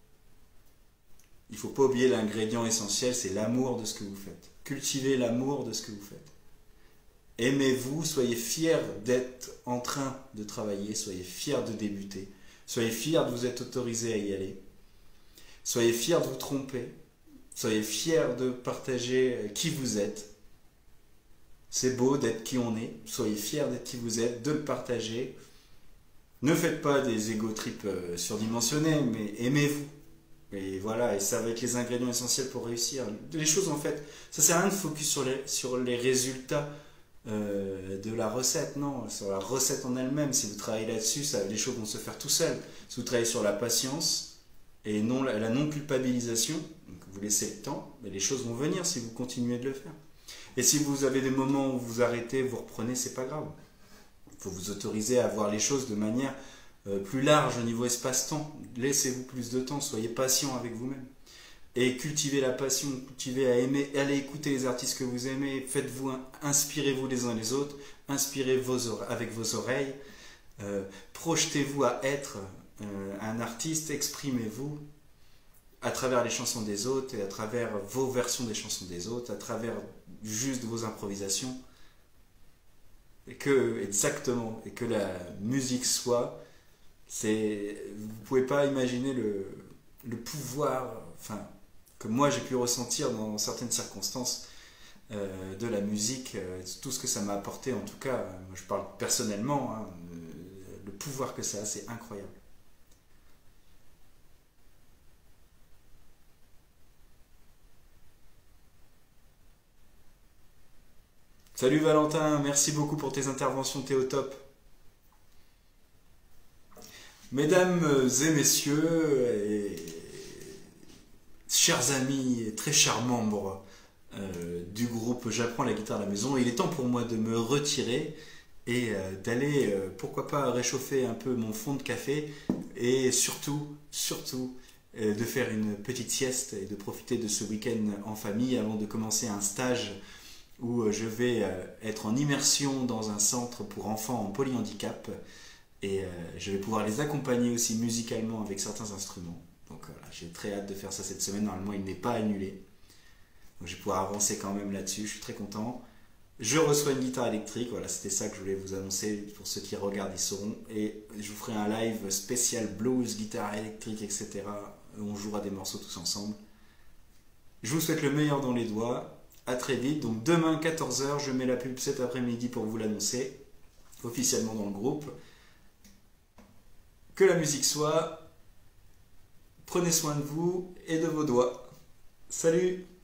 il ne faut pas oublier l'ingrédient essentiel, c'est l'amour de ce que vous faites. Cultivez l'amour de ce que vous faites. Aimez-vous, soyez fiers d'être en train de travailler, soyez fiers de débuter, soyez fiers de vous être autorisé à y aller, soyez fiers de vous tromper, soyez fiers de partager qui vous êtes. C'est beau d'être qui on est, soyez fiers d'être qui vous êtes, de le partager. Ne faites pas des ego trips surdimensionnés, mais aimez-vous. Et voilà, et ça va être les ingrédients essentiels pour réussir. Les choses, en fait, ça sert à rien de focus sur les résultats de la recette, non, sur la recette en elle-même. Si vous travaillez là-dessus, les choses vont se faire tout seuls. Si vous travaillez sur la patience et la non-culpabilisation, donc vous laissez le temps, mais les choses vont venir si vous continuez de le faire. Et si vous avez des moments où vous arrêtez, vous reprenez, c'est pas grave. Il faut vous autoriser à voir les choses de manière plus large au niveau espace-temps. Laissez-vous plus de temps, soyez patient avec vous-même. Et cultivez la passion, cultivez à aimer, allez écouter les artistes que vous aimez, faites-vous, inspirez-vous les uns les autres, inspirez avec vos oreilles, projetez-vous à être un artiste, exprimez-vous à travers les chansons des autres et à travers vos versions des chansons des autres, à travers juste vos improvisations. Et que la musique soit, vous ne pouvez pas imaginer le pouvoir, enfin, que moi j'ai pu ressentir dans certaines circonstances de la musique, tout ce que ça m'a apporté, en tout cas, moi je parle personnellement, hein, le pouvoir que ça a, c'est incroyable. Salut Valentin, merci beaucoup pour tes interventions, t'es au top. Mesdames et messieurs, et chers amis et très chers membres du groupe J'apprends la guitare à la maison, il est temps pour moi de me retirer et d'aller, pourquoi pas, réchauffer un peu mon fond de café et surtout, de faire une petite sieste et de profiter de ce week-end en famille avant de commencer un stage où je vais être en immersion dans un centre pour enfants en polyhandicap et je vais pouvoir les accompagner aussi musicalement avec certains instruments. Donc voilà, j'ai très hâte de faire ça cette semaine. Normalement, il n'est pas annulé. Donc je vais pouvoir avancer quand même là-dessus. Je suis très content. Je reçois une guitare électrique. Voilà, c'était ça que je voulais vous annoncer. Pour ceux qui regardent, ils sauront. Et je vous ferai un live spécial blues, guitare électrique, etc. Où on jouera des morceaux tous ensemble. Je vous souhaite le meilleur dans les doigts. À très vite. Donc demain 14h, je mets la pub cet après-midi pour vous l'annoncer officiellement dans le groupe. Que la musique soit. Prenez soin de vous et de vos doigts. Salut!